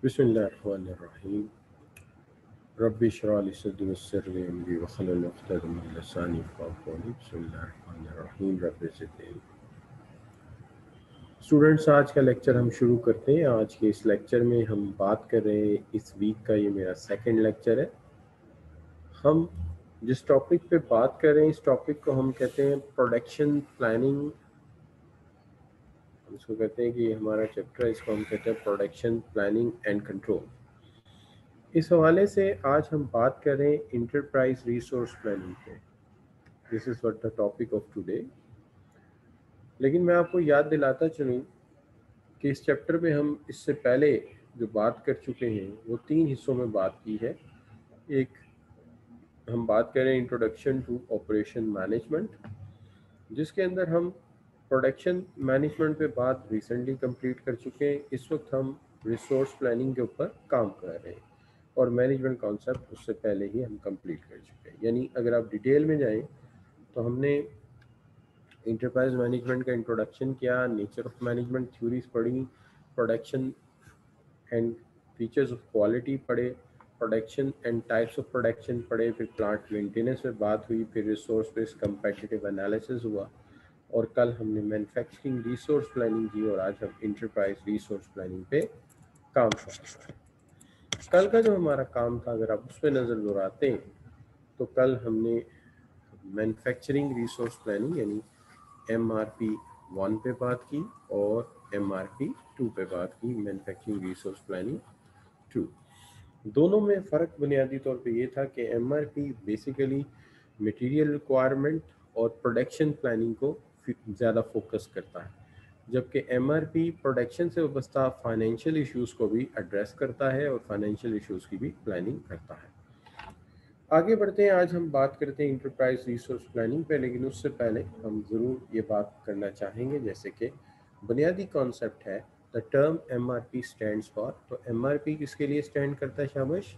बिस्मिल्लाहिर्रहमानिर्रहीम रब्बि इश्रह ली सदरी वयस्सिर ली अमरी वहलुल उक़दतम मिन लिसानी यफ़क़हू क़ौली बिस्मिल्लाहिर्रहमानिर्रहीम रब्बि ज़िदनी। स्टूडेंट्स, आज का लेक्चर हम शुरू करते हैं। आज के इस लेक्चर में हम बात कर रहे हैं, इस वीक का ये मेरा सेकंड लेक्चर है। हम जिस टॉपिक पे बात कर रहे हैं, इस टॉपिक को हम कहते हैं प्रोडक्शन प्लानिंग। हम इसको कहते हैं कि हमारा चैप्टर है, इसको हम कहते हैं प्रोडक्शन प्लानिंग एंड कंट्रोल। इस हवाले से आज हम बात कर रहे हैं इंटरप्राइज रिसोर्स प्लानिंग पे। This is what the topic of today. लेकिन मैं आपको याद दिलाता चलूँ कि इस चैप्टर में हम इससे पहले जो बात कर चुके हैं वो 3 हिस्सों में बात की है। एक हम बात कर रहे हैं इंट्रोडक्शन टू ऑपरेशन मैनेजमेंट, जिसके अंदर हम प्रोडक्शन मैनेजमेंट पे बात रिसेंटली कंप्लीट कर चुके हैं। इस वक्त हम रिसोर्स प्लानिंग के ऊपर काम कर रहे हैं और मैनेजमेंट कॉन्सेप्ट उससे पहले ही हम कंप्लीट कर चुके हैं। यानी अगर आप डिटेल में जाएं तो हमने इंटरप्राइज मैनेजमेंट का इंट्रोडक्शन किया, नेचर ऑफ मैनेजमेंट थ्योरीज पढ़ी, production and features of quality पढ़े, production and types of production पढ़े, फिर प्लांट मेंटेनेंस पे बात हुई, फिर रिसोर्स बेस्ड कंपेटिटिव एनालिसिस हुआ और कल हमने मैन्युफैक्चरिंग रिसोर्स प्लानिंग की और आज हम इंटरप्राइज रिसोर्स प्लानिंग पे काम कर रहे हैं। कल का जो हमारा काम था, अगर आप उस पर नज़र दोहराते हैं तो कल हमने मैन्युफैक्चरिंग रिसोर्स प्लानिंग यानी MRP 1 पे बात की और MRP 2 पे बात की, मैन्युफैक्चरिंग रिसोर्स प्लानिंग 2। दोनों में फ़र्क बुनियादी तौर पे ये था कि MRP बेसिकली मटेरियल रिक्वायरमेंट और प्रोडक्शन प्लानिंग को ज़्यादा फोकस करता है, जबकि MRP प्रोडक्शन से वाबस्ता फाइनेंशियल इश्यूज़ को भी एड्रेस करता है और फाइनेंशियल इश्यूज़ की भी प्लानिंग करता है। आगे बढ़ते हैं, आज हम बात करते हैं इंटरप्राइज रिसोर्स प्लानिंग पे। लेकिन उससे पहले हम ज़रूर ये बात करना चाहेंगे, जैसे कि बुनियादी कॉन्सेप्ट है the term MRP stands for. तो MRP किसके लिए स्टैंड करता है? शाबाश।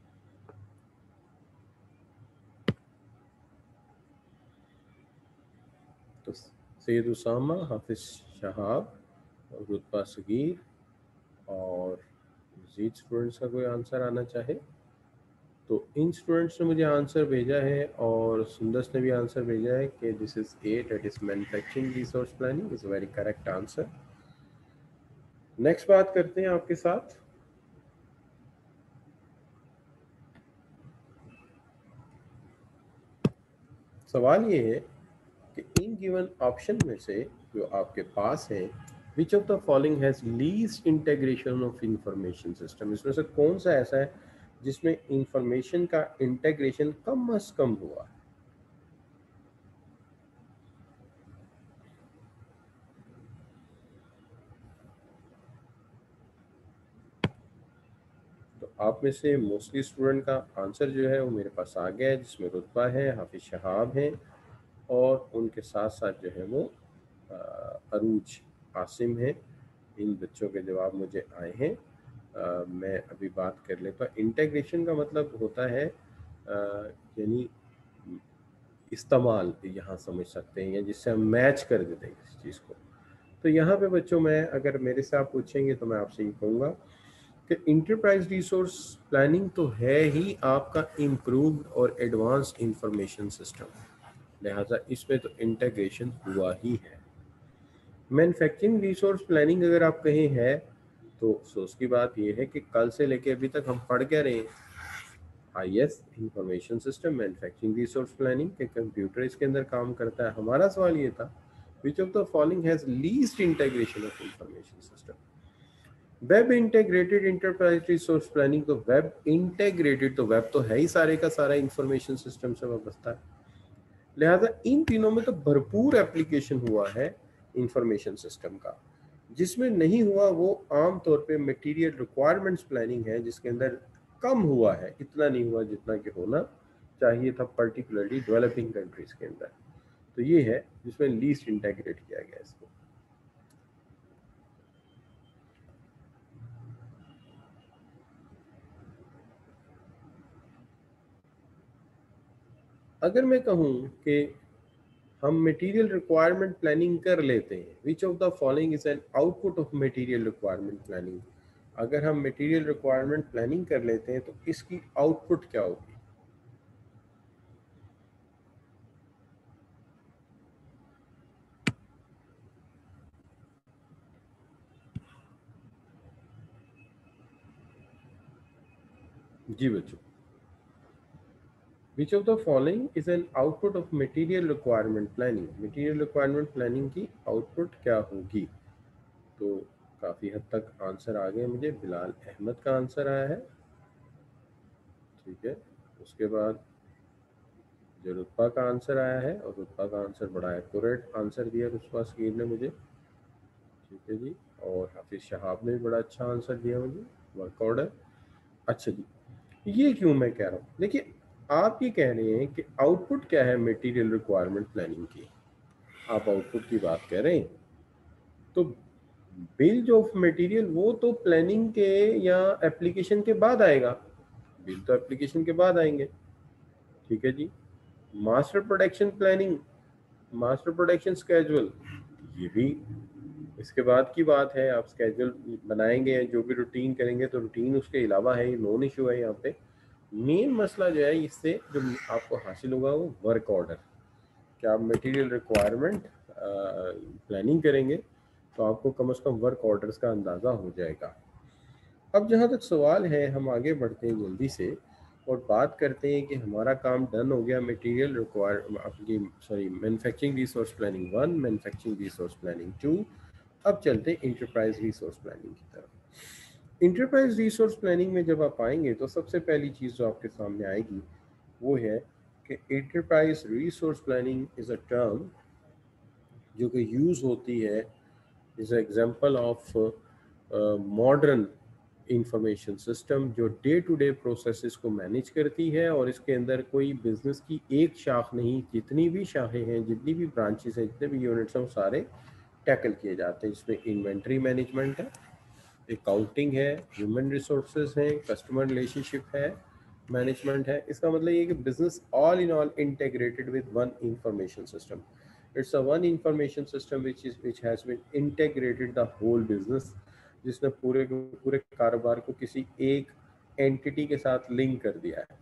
तो सैयद उसामा, हाफिज शहाब, रुतबा सगीर और मज़ीद स्टूडेंट्स का कोई आंसर आना चाहे तो इन स्टूडेंट्स ने मुझे आंसर भेजा है और सुंदस ने भी आंसर भेजा है कि this is a, that is manufacturing resource planning is very correct answer. Next बात करते हैं आपके साथ। सवाल ये है कि इन गिवन ऑप्शन में से जो आपके पास है, which of the following has least integration of information system. इसमें से कौन सा ऐसा है जिसमें इंफॉर्मेशन का इंटीग्रेशन कम अज कम हुआ? तो आप में से मोस्टली स्टूडेंट का आंसर जो है वो मेरे पास आ गया है, जिसमें रुतबा है, हाफिज शहाब हैं और उनके साथ साथ जो है वो अरूज आसिम है। इन बच्चों के जवाब मुझे आए हैं। मैं अभी बात कर लेता हूँ। इंटीग्रेशन का मतलब होता है यानी इस्तेमाल, यहाँ समझ सकते हैं, या जिससे हम मैच कर देते हैं किसी चीज़ को। तो यहाँ पे बच्चों, मैं अगर मेरे से आप पूछेंगे तो मैं आपसे ये कहूँगा कि इंटरप्राइज रिसोर्स प्लानिंग तो है ही आपका इम्प्रूव्ड और एडवांस्ड इंफॉर्मेशन सिस्टम, लिहाजा इसमें तो इंटीग्रेशन हुआ ही है। मैन्युफैक्चरिंग रिसोर्स प्लानिंग अगर आप कहें है तो अफसोस की बात यह है कि कल से लेके अभी तक हम पढ़ क्या रहे हैं? IS information system, manufacturing resource planning के कंप्यूटर इसके अंदर काम करता है। हमारा सवाल ये था which of the following has least integration of information system. Web integrated enterprise resource planning, तो वेब इंटीग्रेटेड, तो वेब तो है ही सारे का सारा इंफॉर्मेशन सिस्टम से वाबस्ता है, लिहाजा इन तीनों में तो भरपूर एप्लीकेशन हुआ है इंफॉर्मेशन सिस्टम का। जिसमें नहीं हुआ वो आम तौर पे मटेरियल रिक्वायरमेंट्स प्लानिंग है, जिसके अंदर कम हुआ है, इतना नहीं हुआ जितना कि होना चाहिए था, पर्टिकुलरली डेवलपिंग कंट्रीज के अंदर। तो ये है जिसमें लीस्ट इंटीग्रेट किया गया इसको। अगर मैं कहूँ कि हम मटेरियल रिक्वायरमेंट प्लानिंग कर लेते हैं, which of the following is an output of material requirement planning, अगर हम मटेरियल रिक्वायरमेंट प्लानिंग कर लेते हैं तो इसकी आउटपुट क्या होगी? जी बच्चों, which of the following is an output of material requirement planning? Material requirement planning की आउटपुट क्या होगी? तो काफ़ी हद तक आंसर आ गए मुझे। बिलाल अहमद का आंसर आया है, ठीक है। उसके बाद जो रुतबा का आंसर आया है, और रुतबा का आंसर बड़ा एक्यूरेट आंसर दिया रुतबा सगीर ने मुझे, ठीक है जी। और हाफिज शहाब ने भी बड़ा अच्छा आंसर दिया मुझे, वर्क ऑर्डर। अच्छा जी, ये क्यों मैं कह रहा हूँ, देखिए आप ये कह रहे हैं कि आउटपुट क्या है मटेरियल रिक्वायरमेंट प्लानिंग की, आप आउटपुट की बात कह रहे हैं, तो बिल ऑफ मटेरियल वो तो प्लानिंग के या एप्लीकेशन के बाद आएगा, बिल तो एप्लीकेशन के बाद आएंगे, ठीक है जी। Master production planning, master production schedule, ये भी इसके बाद की बात है। आप स्केड्यूल बनाएंगे, जो भी रूटीन करेंगे तो रूटीन उसके अलावा है, नॉन इशू है यहाँ पे। मेन मसला जो है इससे जो आपको हासिल होगा वो वर्क ऑर्डर, कि आप मटेरियल रिक्वायरमेंट प्लानिंग करेंगे तो आपको कम से कम वर्क ऑर्डर्स का अंदाज़ा हो जाएगा। अब जहाँ तक सवाल है, हम आगे बढ़ते हैं जल्दी से और बात करते हैं कि हमारा काम डन हो गया मटेरियल रिक्वायर आपकी sorry manufacturing resource planning 1, manufacturing resource planning 2। अब चलते हैं इंटरप्राइज रिसोर्स प्लानिंग की तरफ। इंटरप्राइज रिसोर्स प्लानिंग में जब आप आएंगे तो सबसे पहली चीज़ जो आपके सामने आएगी वो है कि enterprise resource planning is a term जो कि यूज़ होती है, is example of modern information system जो डे टू डे प्रोसेसेस को मैनेज करती है, और इसके अंदर कोई बिजनेस की एक शाख नहीं, जितनी भी शाखें हैं, जितनी भी ब्रांचेस हैं, जितने भी यूनिट्स हैं, वो सारे टैकल किए जाते हैं। इसमें इन्वेंट्री मैनेजमेंट है, अकाउंटिंग है, ह्यूमन रिसोर्सेज हैं, कस्टमर रिलेशनशिप है, मैनेजमेंट है। इसका मतलब ये कि business all in all integrated with one information system. It's a one information system which has been integrated the whole business, जिसने पूरे के पूरे कारोबार को किसी एक एंटिटी के साथ लिंक कर दिया है।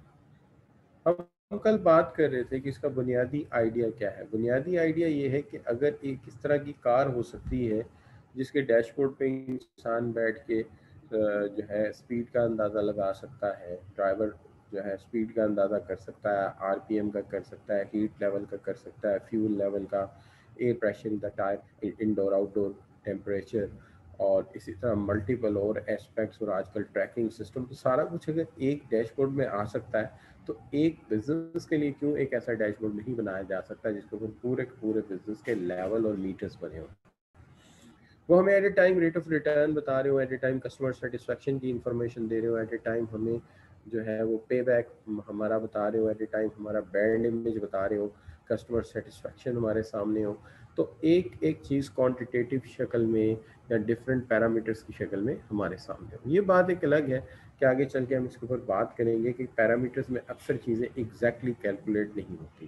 हम कल बात कर रहे थे कि इसका बुनियादी आइडिया क्या है। बुनियादी आइडिया ये है कि अगर एक इस तरह की कार हो सकती है जिसके डैशबोर्ड पे इंसान बैठ के जो है स्पीड का अंदाज़ा लगा सकता है, ड्राइवर जो है स्पीड का अंदाज़ा कर सकता है, आरपीएम का कर सकता है, हीट लेवल का कर सकता है, फ्यूल लेवल का, air pressure in the tyre, indoor outdoor temperature, और इसी तरह मल्टीपल और एस्पेक्ट्स, और आजकल ट्रैकिंग सिस्टम, तो सारा कुछ अगर एक डैशबोर्ड में आ सकता है तो एक बिजनेस के लिए क्यों एक ऐसा डैशबोर्ड नहीं बनाया जा सकता जिसके ऊपर पूरे पूरे बिजनेस के लेवल और मीटर्स बने हो। वो हमें at a time rate of return बता रहे हो, at a time customer satisfaction की इंफॉर्मेशन दे रहे हो, एट ए टाइम हमें जो है वो पे बैक हमारा बता रहे हो, एट ए टाइम हमारा ब्रांड इमेज बता रहे हो, कस्टमर सेटिस्फेक्शन हमारे सामने हो। तो एक एक चीज़ क्वांटिटेटिव शक्ल में या डिफरेंट पैरामीटर्स की शक्ल में हमारे सामने हो। ये बात एक अलग है कि आगे चल के हम इसके ऊपर बात करेंगे कि पैरामीटर्स में अक्सर चीज़ें एग्जैक्टली कैलकुलेट नहीं होती।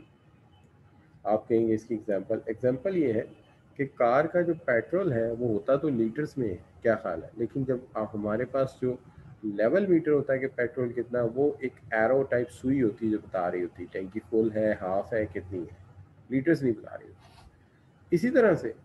आप कहेंगे इसकी एग्जाम्पल ये है कि कार का जो पेट्रोल है वो होता तो लीटर्स में है, क्या ख्याल है, लेकिन जब आप हमारे पास जो लेवल मीटर होता है कि पेट्रोल कितना, वो एक एरो टाइप सुई होती है जो बता रही होती है टैंकी फुल है, हाफ है, कितनी है, लीटर्स नहीं बता रही होती। इसी तरह से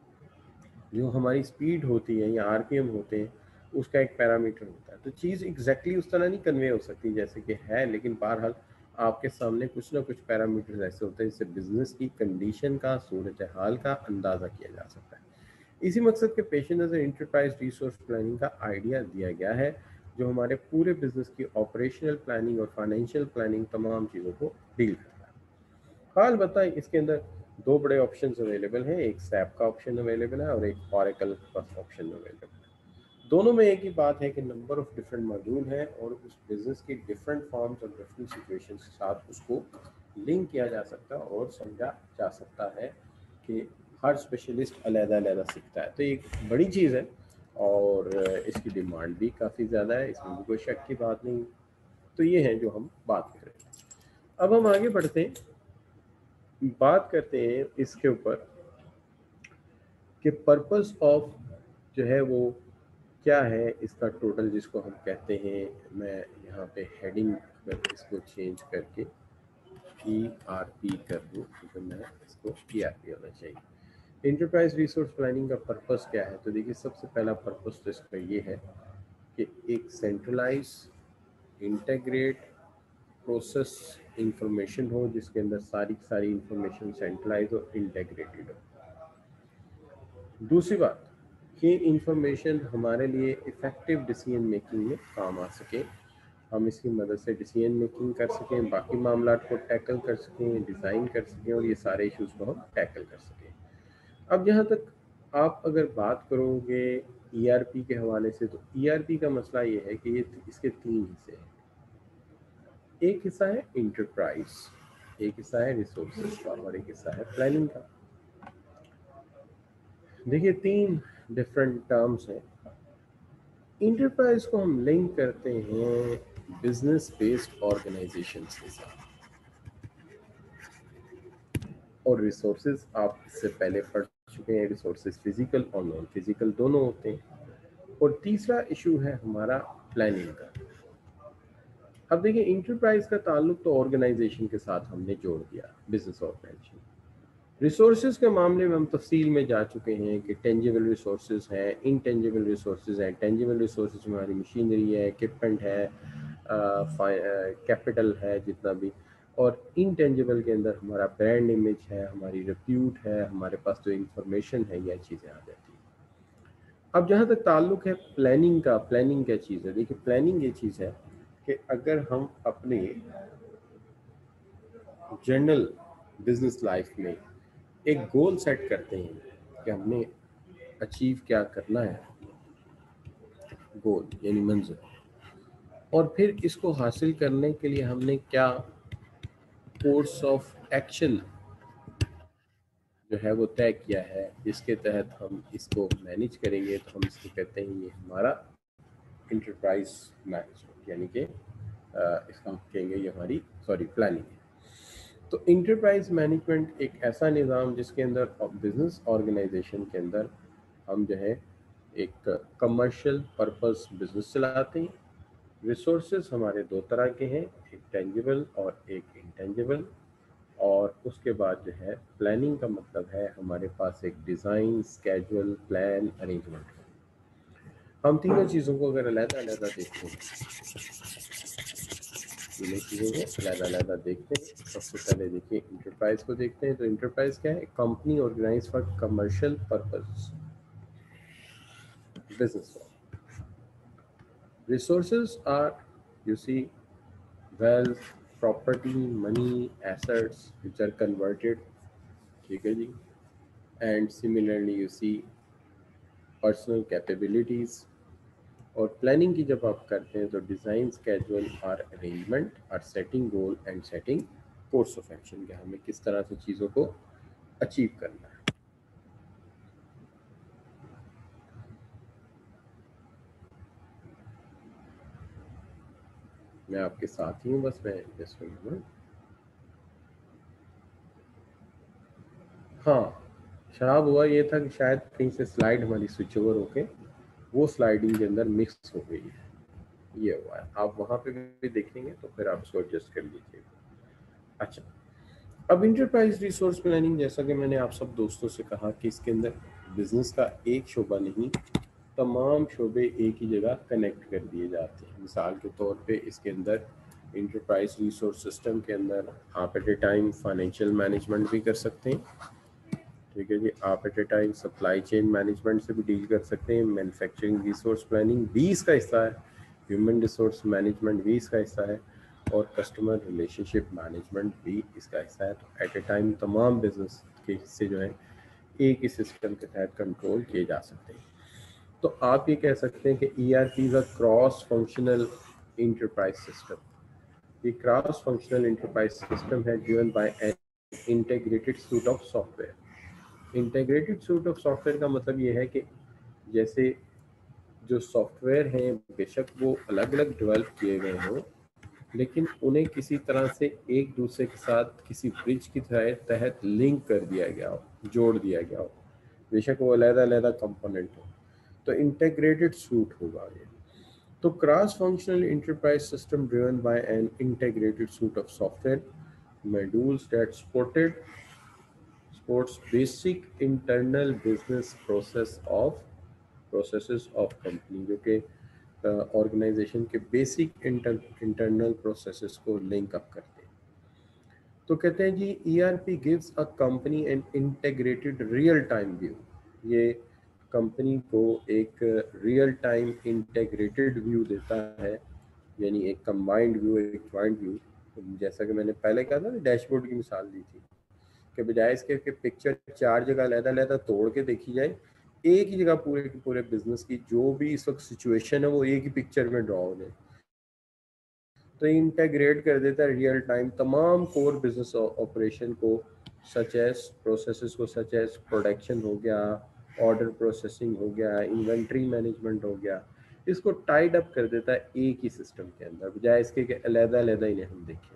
जो हमारी स्पीड होती है या आरपीएम होते हैं उसका एक पैरामीटर होता है। तो चीज़ एग्जैक्टली उस तरह नहीं कन्वे हो सकती जैसे कि है, लेकिन बहरहाल आपके सामने कुछ ना कुछ पैरामीटर्स ऐसे होते हैं जिससे बिजनेस की कंडीशन का, सूरत हाल का अंदाज़ा किया जा सकता है। इसी मकसद के पेश नज़र इंटरप्राइज रिसोर्स प्लानिंग का आइडिया दिया गया है, जो हमारे पूरे बिजनेस की ऑपरेशनल प्लानिंग और फाइनेंशियल प्लानिंग तमाम चीज़ों को डील करता है। हाल बताएं, इसके अंदर दो बड़े ऑप्शंस अवेलेबल हैं, एक सैप का ऑप्शन अवेलेबल है और एक ऑरेकल का ऑप्शन अवेलेबल है। दोनों में एक ही बात है कि नंबर ऑफ डिफरेंट मॉड्यूल हैं और उस बिजनेस की डिफरेंट फॉर्म्स और डिफरेंट सिचुएशंस के साथ उसको लिंक किया जा सकता है और समझा जा सकता है कि हर स्पेशलिस्ट अलग-अलग सीखता है। तो ये एक बड़ी चीज़ है और इसकी डिमांड भी काफ़ी ज़्यादा है, इसमें भी कोई शक की बात नहीं। तो ये है जो हम बात कर रहे हैं। अब हम आगे बढ़ते हैं, बात करते हैं इसके ऊपर कि पर्पस ऑफ जो है वो क्या है इसका टोटल, जिसको हम कहते हैं, मैं यहाँ पे हेडिंग अगर इसको चेंज करके ERP कर दूँ तो मैं इसको ERP होना चाहिए। इंटरप्राइज रिसोर्स प्लानिंग का पर्पस क्या है? तो देखिए, सबसे पहला पर्पस तो इसका ये है कि एक सेंट्रलाइज, इंटीग्रेट प्रोसेस इंफॉर्मेशन हो, जिसके अंदर सारी सारी इंफॉर्मेशन सेंट्रलाइज और इंटीग्रेटेड हो। दूसरी बात, ये इंफॉर्मेशन हमारे लिए इफ़ेक्टिव डिसीजन मेकिंग में काम आ सके, हम इसकी मदद से डिसीजन मेकिंग कर सकें, बाकी मामला को टैकल कर सकें, डिज़ाइन कर सकें और ये सारे इश्यूज़ को हम टैकल कर सकें। अब जहाँ तक आप अगर बात करोगे ERP के हवाले से, तो ERP का मसला ये है कि ये इसके 3 हिस्से हैं। एक हिस्सा है इंटरप्राइज, एक हिस्सा है रिसोर्सेज का और एक हिस्सा है प्लानिंग का। देखिए, 3 डिफरेंट टर्म्स हैं। इंटरप्राइज को हम लिंक करते हैं बिजनेस बेस्ड ऑर्गेनाइजेशंस के साथ, और रिसोर्सेज आप इससे पहले पढ़ चुके हैं, रिसोर्सेज फिजिकल और नॉन फिजिकल दोनों होते हैं। और तीसरा इशू है हमारा प्लानिंग का। अब देखिए, इंटरप्राइज का ताल्लुक तो ऑर्गेनाइजेशन के साथ हमने जोड़ दिया, बिजनेस ऑर्गेनाइजेशन। रिसोर्सेज के मामले में हम तफसील में जा चुके हैं कि टेंजिबल रिसोर्सेज हैं, इनटेंजिबल रिसोर्सेज हैं। टेंजिबल रिसोर्सेज में हमारी मशीनरी है, इक्विपमेंट है, कैपिटल है जितना भी, और इनटेंजिबल के अंदर हमारा ब्रांड इमेज है, हमारी रिप्यूट है, हमारे पास जो इंफॉर्मेशन है, यह चीज़ें आ जाती हैं। अब जहाँ तक ताल्लुक है प्लानिंग का, प्लानिंग क्या चीज़ है? देखिए, प्लानिंग ये चीज़ है कि अगर हम अपने जनरल बिजनेस लाइफ में एक गोल सेट करते हैं कि हमने अचीव क्या करना है, गोल यानी मंजिल, और फिर इसको हासिल करने के लिए हमने क्या कोर्स ऑफ एक्शन जो है वो तय किया है, जिसके तहत हम इसको मैनेज करेंगे, तो हम इसको कहते हैं ये हमारा इंटरप्राइज मैनेजमेंट, यानी कि इसका हम कहेंगे ये हमारी प्लानिंग है। तो इंटरप्राइज मैनेजमेंट एक ऐसा निज़ाम जिसके अंदर बिजनेस ऑर्गेनाइजेशन के अंदर हम जो है एक कमर्शियल पर्पस बिजनेस चलाते हैं। रिसोर्सेज हमारे 2 तरह के हैं, एक टेंजिबल और एक इंटेंजिबल। और उसके बाद जो है प्लानिंग का मतलब है हमारे पास एक डिज़ाइन, स्केड्यूल, प्लान, अरेंजमेंट। हम तीनों चीज़ों को अगर अलग-अलग देखते हैं, तीनों चीज़ों को अलग-अलग देखते हैं। सबसे पहले देखिए इंटरप्राइज को देखते हैं। तो इंटरप्राइज क्या है? Company organise for commercial purpose business. Resources are, you see, wealth, property, money, assets which are converted, ठीक है जी, and similarly you see personal capabilities। और प्लानिंग की जब आप करते हैं तो डिज़ाइन, स्केड्यूल और अरेंजमेंट और setting goal and setting course of action, कि हमें किस तरह से चीज़ों को अचीव करना है। मैं आपके साथ ही हूँ, बस मैं जस्ट हूँ। हाँ, शराब हुआ ये था कि शायद कहीं से स्लाइड हमारी स्विच ओवर होके वो स्लाइडिंग के अंदर मिक्स हो गई है, ये हुआ है। आप वहाँ पे भी देखेंगे तो फिर आप उसको एडजस्ट कर लीजिएगा। अच्छा, अब इंटरप्राइज रिसोर्स प्लानिंग, जैसा कि मैंने आप सब दोस्तों से कहा कि इसके अंदर बिजनेस का एक शोबा नहीं, तमाम शोबे एक ही जगह कनेक्ट कर दिए जाते हैं। मिसाल के तौर पे इसके अंदर इंटरप्राइज रिसोर्स सिस्टम के अंदर आप at a time financial management भी कर सकते हैं, ठीक है जी। आप at a time supply chain management से भी डील कर सकते हैं, मैन्युफैक्चरिंग रिसोर्स प्लानिंग भी इसका हिस्सा है, ह्यूमन रिसोर्स मैनेजमेंट भी इसका हिस्सा है, और कस्टमर रिलेशनशिप मैनेजमेंट भी इसका हिस्सा है। तो एट ए टाइम तमाम बिजनेस के हिस्से जो हैं एक ही सिस्टम के तहत कंट्रोल किए जा सकते हैं। तो आप ये कह सकते हैं कि ERP is a cross functional enterprise system. ये क्रॉस फंक्शनल इंटरप्राइज सिस्टम है driven by an integrated suite of software. Integrated suite of software का मतलब ये है कि जैसे जो सॉफ्टवेयर हैं बेशक वो अलग अलग डेवलप किए गए हों, लेकिन उन्हें किसी तरह से एक दूसरे के साथ किसी ब्रिज की तहत लिंक कर दिया गया हो, जोड़ दिया गया हो, बेशक वो अलग अलग कंपोनेंट हो। तो इंटीग्रेटेड सूट होगा ये। तो cross functional enterprise system driven by an integrated suite of software modules that supports basic internal business processes of company, जो कि ऑर्गेनाइजेशन के बेसिक इंटरनल प्रोसेसेस को लिंक अप करते हैं। तो कहते हैं जी ERP gives a company an integrated real time view. ये कंपनी को एक रियल टाइम इंटीग्रेटेड व्यू देता है, यानी एक कंबाइंड व्यू, एक जॉइंट व्यू। जैसा कि मैंने पहले कहा था ना, डैशबोर्ड की मिसाल दी थी कि बजाय इसके कि पिक्चर 4 जगह अलग-अलग तोड़ के देखी जाए, एक ही जगह पूरे के पूरे बिजनेस की जो भी इस वक्त सिचुएशन है वो एक ही पिक्चर में ड्रॉ हो जाए। तो इंटीग्रेट कर देता है रियल टाइम तमाम कोर बिजनेस ऑपरेशन को, सच एज प्रोसेसेस को, सच एज प्रोडक्शन हो गया, ऑर्डर प्रोसेसिंग हो गया, इन्वेंट्री मैनेजमेंट हो गया, इसको टाइड अप कर देता है एक ही सिस्टम के अंदर, बजाय इसके कि अलग-अलग इन्हें हम देखें।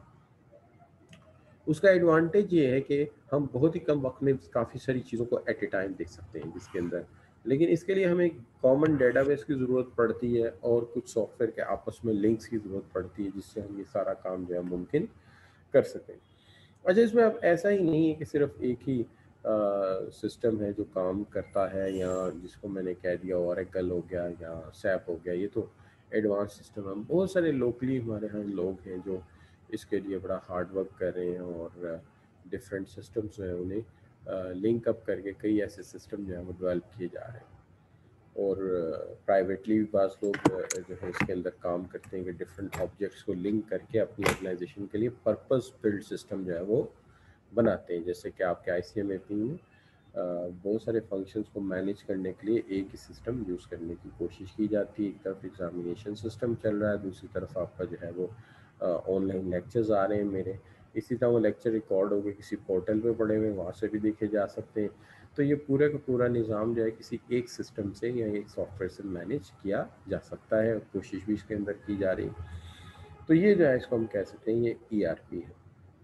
उसका एडवांटेज ये है कि हम बहुत ही कम वक्त में काफ़ी सारी चीज़ों को एट ए टाइम देख सकते हैं जिसके अंदर, लेकिन इसके लिए हमें कॉमन डेटाबेस की ज़रूरत पड़ती है और कुछ सॉफ्टवेयर के आपस में लिंक्स की ज़रूरत पड़ती है जिससे हम ये सारा काम जो है मुमकिन कर सकें। अच्छा, इसमें अब ऐसा ही नहीं है कि सिर्फ एक ही सिस्टम है जो काम करता है, या जिसको मैंने कह दिया ओरेकल हो गया या सैप हो गया, ये तो एडवांस सिस्टम है। बहुत सारे लोकली हमारे यहाँ लोग हैं जो इसके लिए बड़ा हार्ड वर्क कर रहे हैं और डिफरेंट सिस्टम्स जो हैं उन्हें लिंक अप करके कई ऐसे सिस्टम जो हैं वो डेवलप किए जा रहे हैं। और प्राइवेटली भी पास लोग जो है इसके अंदर काम करते हैं कि डिफरेंट ऑब्जेक्ट्स को लिंक करके अपनी ऑर्गेनाइजेशन के लिए पर्पस बिल्ड सिस्टम जो है वो बनाते हैं। जैसे कि आपके ICM मैपिंग में बहुत सारे फंक्शंस को मैनेज करने के लिए एक ही सिस्टम यूज़ करने की कोशिश की जाती है। एक तरफ एग्जामिनेशन सिस्टम चल रहा है, दूसरी तरफ आपका जो है वो ऑनलाइन लेक्चर्स आ रहे हैं मेरे, इसी तरह वो लेक्चर रिकॉर्ड हो गए किसी पोर्टल पे पड़े हुए, वहाँ से भी देखे जा सकते हैं। तो ये पूरे का पूरा निज़ाम जो है किसी एक सिस्टम से या एक सॉफ्टवेयर से मैनेज किया जा सकता है, कोशिश भी इसके अंदर की जा रही है। तो ये जो है इसको हम कह सकते हैं ये ERP है।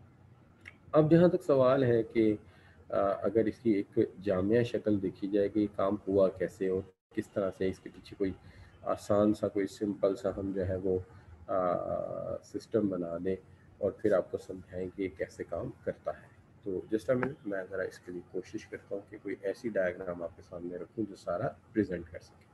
अब जहाँ तक सवाल है कि अगर इसकी एक जामिया शक्ल देखी जाए कि काम हुआ कैसे और किस तरह से, इसके पीछे कोई आसान सा कोई सिंपल सा हम जो है वो सिस्टम बना दें और फिर आपको समझाएं कि ये कैसे काम करता है। तो जस्ट अ मिनट, मैं ज़रा इसके लिए कोशिश करता हूँ कि कोई ऐसी डायग्राम आपके सामने रखूँ जो सारा प्रेजेंट कर सके।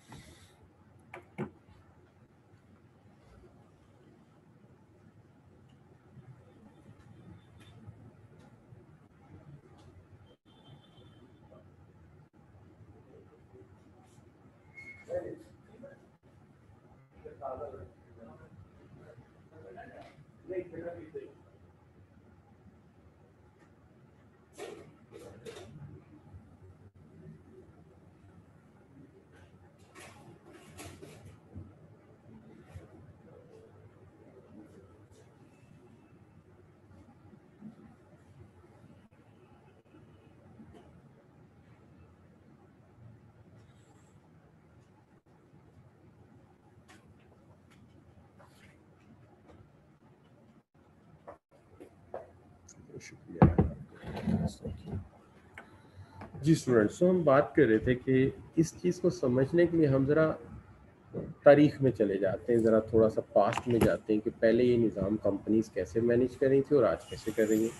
शुक्रिया जी। स्टूडेंट्स, तो हम बात कर रहे थे कि इस चीज़ को समझने के लिए हम ज़रा तारीख में चले जाते हैं, ज़रा थोड़ा सा पास्ट में जाते हैं कि पहले ये निज़ाम कंपनीज कैसे मैनेज कर रही थी और आज कैसे कर रही हैं।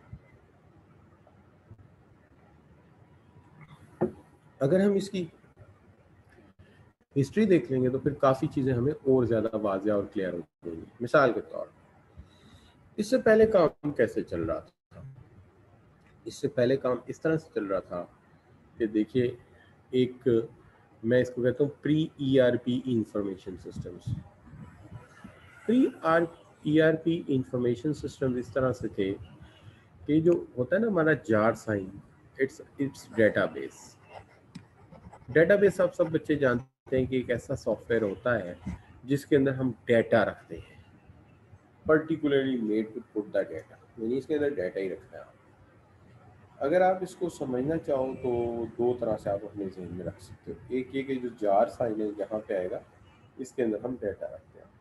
अगर हम इसकी हिस्ट्री देख लेंगे तो फिर काफ़ी चीज़ें हमें और ज़्यादा वाज़ेह और क्लियर हो जाएंगी। मिसाल के तौर पर इससे पहले काम कैसे चल रहा था? इससे पहले काम इस तरह से चल रहा था कि देखिए, एक मैं इसको कहता हूँ pre ERP information systems. Pre ERP information system इस तरह से थे कि जो होता है ना हमारा जार साइन, इट्स डेटाबेस। डेटाबेस आप सब बच्चे जानते हैं कि एक ऐसा सॉफ्टवेयर होता है जिसके अंदर हम डेटा रखते हैं, particularly made to put the data, यानी इसके अंदर डेटा ही रखना है। अगर आप इसको समझना चाहो तो दो तरह से आप अपने जहन में रख सकते हो। एक ये कि जो जार साइन है यहाँ पे आएगा, इसके अंदर हम डेटा रखते हैं।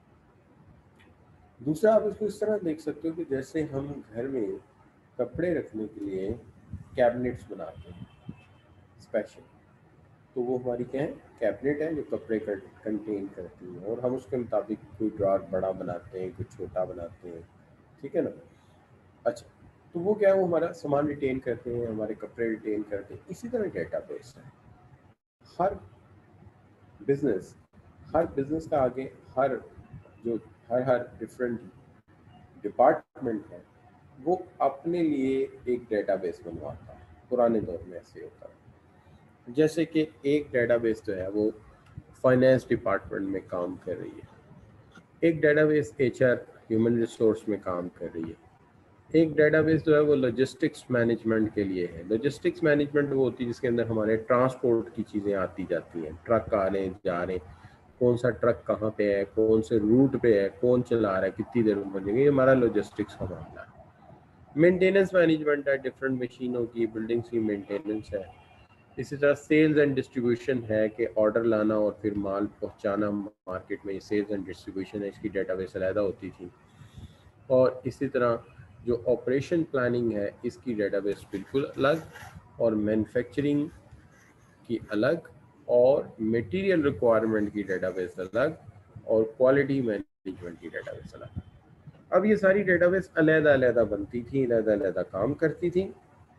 दूसरा, आप इसको इस तरह देख सकते हो कि जैसे हम घर में कपड़े रखने के लिए कैबिनेट्स बनाते हैं स्पेशल, तो वो हमारी क्या है, कैबिनेट है जो कपड़े कंटेन करती है, और हम उसके मुताबिक कोई ड्रॉर बड़ा बनाते हैं, कोई छोटा बनाते हैं, ठीक है ना। अच्छा, तो वो क्या है, वो हमारा सामान रिटेन करते हैं, हमारे कपड़े रिटेन करते हैं। इसी तरह डेटाबेस है। हर बिजनेस हर बिजनेस का आगे हर जो हर डिफरेंट डिपार्टमेंट है, वो अपने लिए एक डेटाबेस बनवाता है। पुराने दौर में ऐसे होता है। जैसे कि एक डेटाबेस जो है वो फाइनेंस डिपार्टमेंट में काम कर रही है, एक डेटाबेस एचआर ह्यूमन रिसोर्स में काम कर रही है, एक डेटाबेस जो है वो लॉजिस्टिक्स मैनेजमेंट के लिए है। लॉजिस्टिक्स मैनेजमेंट वो होती है जिसके अंदर हमारे ट्रांसपोर्ट की चीज़ें आती जाती हैं, ट्रक आ रहे हैं जा रहे हैं, कौन सा ट्रक कहाँ पे है, कौन से रूट पे है, कौन चला रहा है, कितनी देर में पहुंचेंगे, ये हमारा लॉजिस्टिक्स का मामला है। मेंटेनेंस मैनेजमेंट है, डिफरेंट मशीनों की, बिल्डिंग्स की मेंटेनेंस है। इसी तरह सेल्स एंड डिस्ट्रीब्यूशन है कि ऑर्डर लाना और फिर माल पहुंचाना मार्केट में, सेल्स एंड डिस्ट्रीब्यूशन है, इसकी डेटाबेस अलग होती थी। और इसी तरह जो ऑपरेशन प्लानिंग है इसकी डेटाबेस बिल्कुल अलग, और मैन्युफैक्चरिंग की अलग, और मटेरियल रिक्वायरमेंट की डेटाबेस अलग, और क्वालिटी मैनेजमेंट की डेटाबेस अलग। अब ये सारी डेटाबेस अलग-अलग बनती थी, अलग-अलग काम करती थी।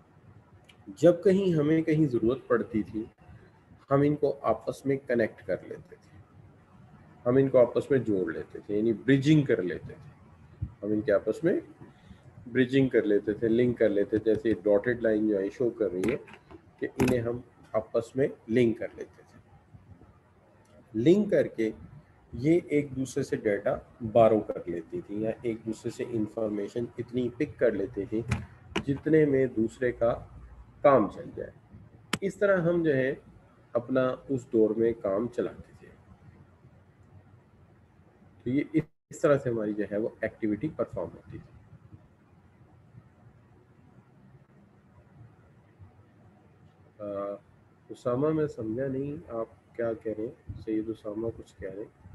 जब कहीं हमें कहीं ज़रूरत पड़ती थी, हम इनको आपस में कनेक्ट कर लेते थे, हम इनको आपस में जोड़ लेते थे, यानी ब्रिजिंग कर लेते थे। हम इनके आपस में ब्रिजिंग कर लेते थे, लिंक कर लेते थे। जैसे डॉटेड लाइन जो है शो कर रही है कि इन्हें हम आपस में लिंक कर लेते थे। लिंक करके ये एक दूसरे से डाटा बारो कर लेती थी, या एक दूसरे से इंफॉर्मेशन इतनी पिक कर लेती थी जितने में दूसरे का काम चल जाए। इस तरह हम जो है अपना उस दौर में काम चलाते थे। तो ये इस तरह से हमारी जो है वो एक्टिविटी परफॉर्म होती थी। उसामा, मैं समझा नहीं आप क्या कह रहे हैं। सैयद उसामा कुछ कह रहे हैं।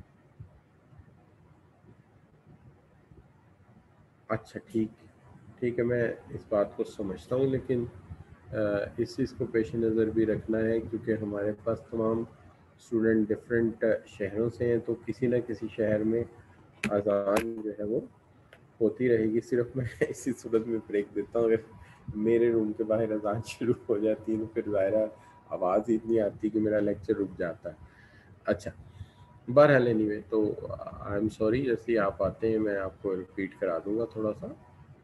अच्छा, ठीक ठीक है, मैं इस बात को समझता हूँ, लेकिन इस चीज़ को पेश नज़र भी रखना है क्योंकि हमारे पास तमाम स्टूडेंट डिफरेंट शहरों से हैं, तो किसी न किसी शहर में अजान जो है वो होती रहेगी। सिर्फ मैं इसी सूरत में ब्रेक देता हूँ, अगर मेरे रूम के बाहर अजान शुरू हो जाती है तो फिर ज़ाहिर आवाज़ ही इतनी आती है कि मेरा लेक्चर रुक जाता है। अच्छा, बहरहाल एनीवे, तो आई एम सॉरी, जैसे ही आप आते हैं मैं आपको रिपीट करा दूंगा थोड़ा सा,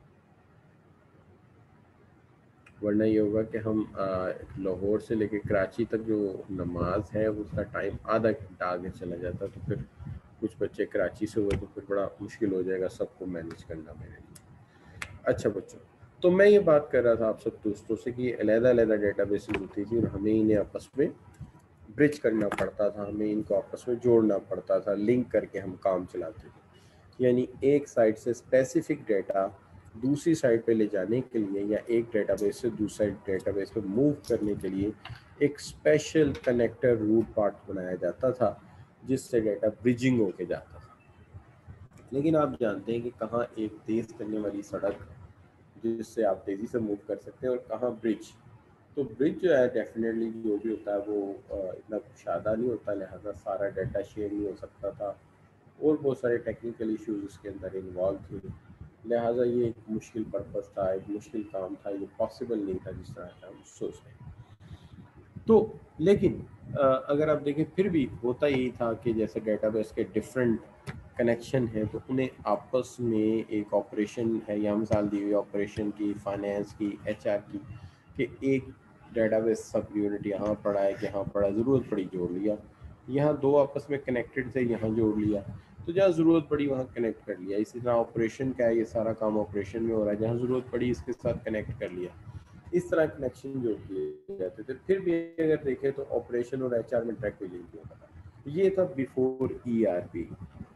वरना ये होगा कि हम लाहौर से लेके कराची तक जो नमाज है उसका टाइम आधा घंटा आगे चला जाता, तो फिर कुछ बच्चे कराची से हुए तो फिर बड़ा मुश्किल हो जाएगा सबको मैनेज करना मेरे लिए। अच्छा बच्चों, तो मैं ये बात कर रहा था आप सब दोस्तों से कि अलग-अलग डेटाबेसेस होती थी और हमें इन्हें आपस में ब्रिज करना पड़ता था, हमें इनको आपस में जोड़ना पड़ता था, लिंक करके हम काम चलाते थे। यानी एक साइड से स्पेसिफिक डेटा दूसरी साइड पे ले जाने के लिए, या एक डेटाबेस से दूसरे डेटाबेस पे मूव करने के लिए एक स्पेशल कनेक्टर रूट पार्ट बनाया जाता था जिससे डेटा ब्रिजिंग होके जाता था। लेकिन आप जानते हैं कि कहाँ एक तेज़ करने वाली सड़क जिससे आप तेज़ी से मूव कर सकते हैं, और कहाँ ब्रिज। तो ब्रिज जो है डेफिनेटली जो भी होता है वो इतना कुशादा नहीं होता, लिहाजा सारा डाटा शेयर नहीं हो सकता था, और बहुत सारे टेक्निकल इश्यूज इसके अंदर इन्वॉल्व थे। लिहाजा ये एक मुश्किल पर्पस था, एक मुश्किल काम था, ये पॉसिबल नहीं था जिस तरह का हम सोच रहे हैं। तो लेकिन अगर आप देखें फिर भी होता यही था कि जैसे डेटाबेस के डिफरेंट कनेक्शन है तो उन्हें आपस में एक ऑपरेशन है, या मिसाल दी हुई ऑपरेशन की, फाइनेंस की, एचआर की, कि एक डेटाबेस सब यूनिट यहाँ पड़ा है कि यहाँ पड़ा, ज़रूरत पड़ी जोड़ लिया, यहाँ दो आपस में कनेक्टेड थे यहाँ जोड़ लिया, तो जहाँ ज़रूरत पड़ी वहाँ कनेक्ट कर लिया। इसी तरह ऑपरेशन का है, ये सारा काम ऑपरेशन में हो रहा है, जहाँ ज़रूरत पड़ी इसके साथ कनेक्ट कर लिया। इस तरह कनेक्शन जो किए जाते थे। फिर भी अगर देखें तो ऑपरेशन और एचआर में ट्रैक कोई लिंक होता था। ये था बिफोर ईआरपी।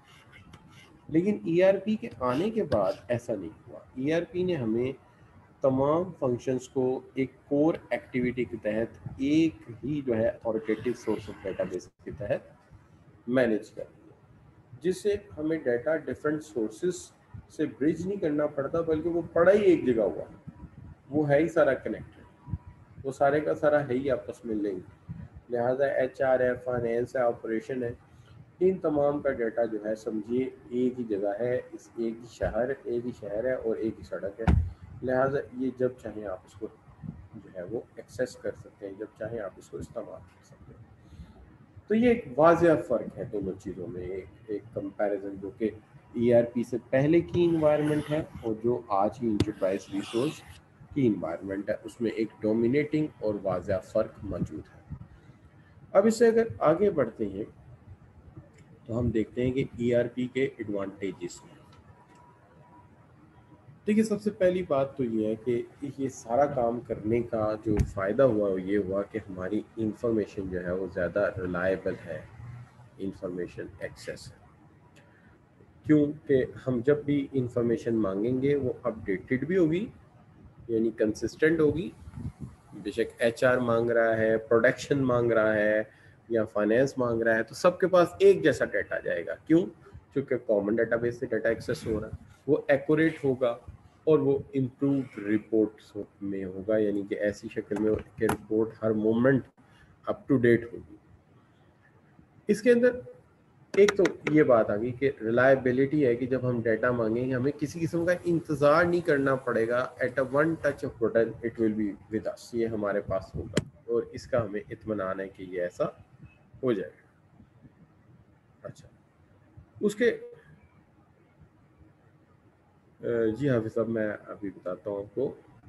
लेकिन ईआरपी के आने के बाद ऐसा नहीं हुआ। ईआरपी ने हमें तमाम फंक्शंस को एक कोर एक्टिविटी के तहत एक ही जो है अथॉरिटेटिव सोर्स ऑफ डेटाबेस के तहत मैनेज कर दिया, जिससे हमें डाटा डिफरेंट सोर्सेस से ब्रिज नहीं करना पड़ता, बल्कि वो पड़ा ही एक जगह हुआ, वो है ही सारा कनेक्टेड, वो सारे का सारा है ही आपस में लिंक। लिहाजा HR है, फाइनेंस है, ऑपरेशन है, इन तमाम का डाटा जो है समझिए एक ही जगह है, इस एक ही शहर है और एक ही सड़क है। लिहाजा ये जब चाहें आप इसको जो है वो एक्सेस कर सकते हैं, जब चाहें आप इसको इस्तेमाल कर सकते हैं। तो ये एक वाज़ेह फ़र्क है दोनों चीज़ों में, एक कंपैरिजन जो कि ERP से पहले की इन्वायरमेंट है और जो आज की इंटरप्राइज रिसोर्स की इन्वायरमेंट है, उसमें एक डोमिनेटिंग और वाज़ेह फ़र्क मौजूद है। अब इससे अगर आगे बढ़ते हैं तो हम देखते हैं कि ERP के एडवांटेजेस हैं। देखिए, सबसे पहली बात तो ये है कि ये सारा काम करने का जो फ़ायदा हुआ वो ये हुआ कि हमारी इंफॉर्मेशन जो है वो ज़्यादा रिलायबल है, इंफॉर्मेशन एक्सेस है। क्योंकि हम जब भी इंफॉर्मेशन मांगेंगे वो अपडेटेड भी होगी, यानी कंसिस्टेंट होगी। बेशक HR मांग रहा है, प्रोडक्शन मांग रहा है या फाइनेंस मांग रहा है, तो सबके पास एक जैसा डाटा जाएगा। क्यों? क्योंकि कॉमन डाटाबेस से डाटा एक्सेस हो रहा है, वो एक्यूरेट होगा और वो इम्प्रूव्ड रिपोर्ट्स में होगा, यानी कि ऐसी शक्ल में कि रिपोर्ट हर मोमेंट अप टू डेट होगी। इसके अंदर एक तो ये बात आ गई कि रिलायबिलिटी है कि जब हम डाटा मांगेंगे हमें किसी किस्म का इंतज़ार नहीं करना पड़ेगा। At a one touch of button it will be with us, ये हमारे पास होगा और इसका हमें इत्मीनान है कि ये ऐसा हो जाएगा। अच्छा, उसके जी हाफिज़ साहब, मैं अभी बताता हूँ आपको।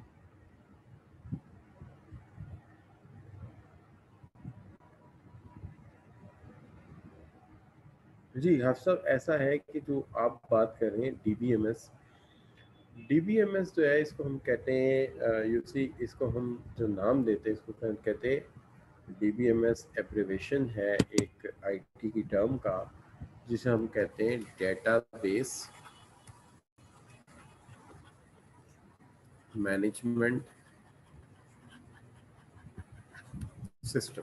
जी हाफिज़ साहब, ऐसा है कि जो आप बात कर रहे हैं DBMS जो है इसको हम कहते हैं, यू सी, इसको हम जो नाम देते हैं इसको कहते हैं DBMS। एब्रिवेशन है एक IT की टर्म का जिसे हम कहते हैं डेटाबेस मैनेजमेंट सिस्टम।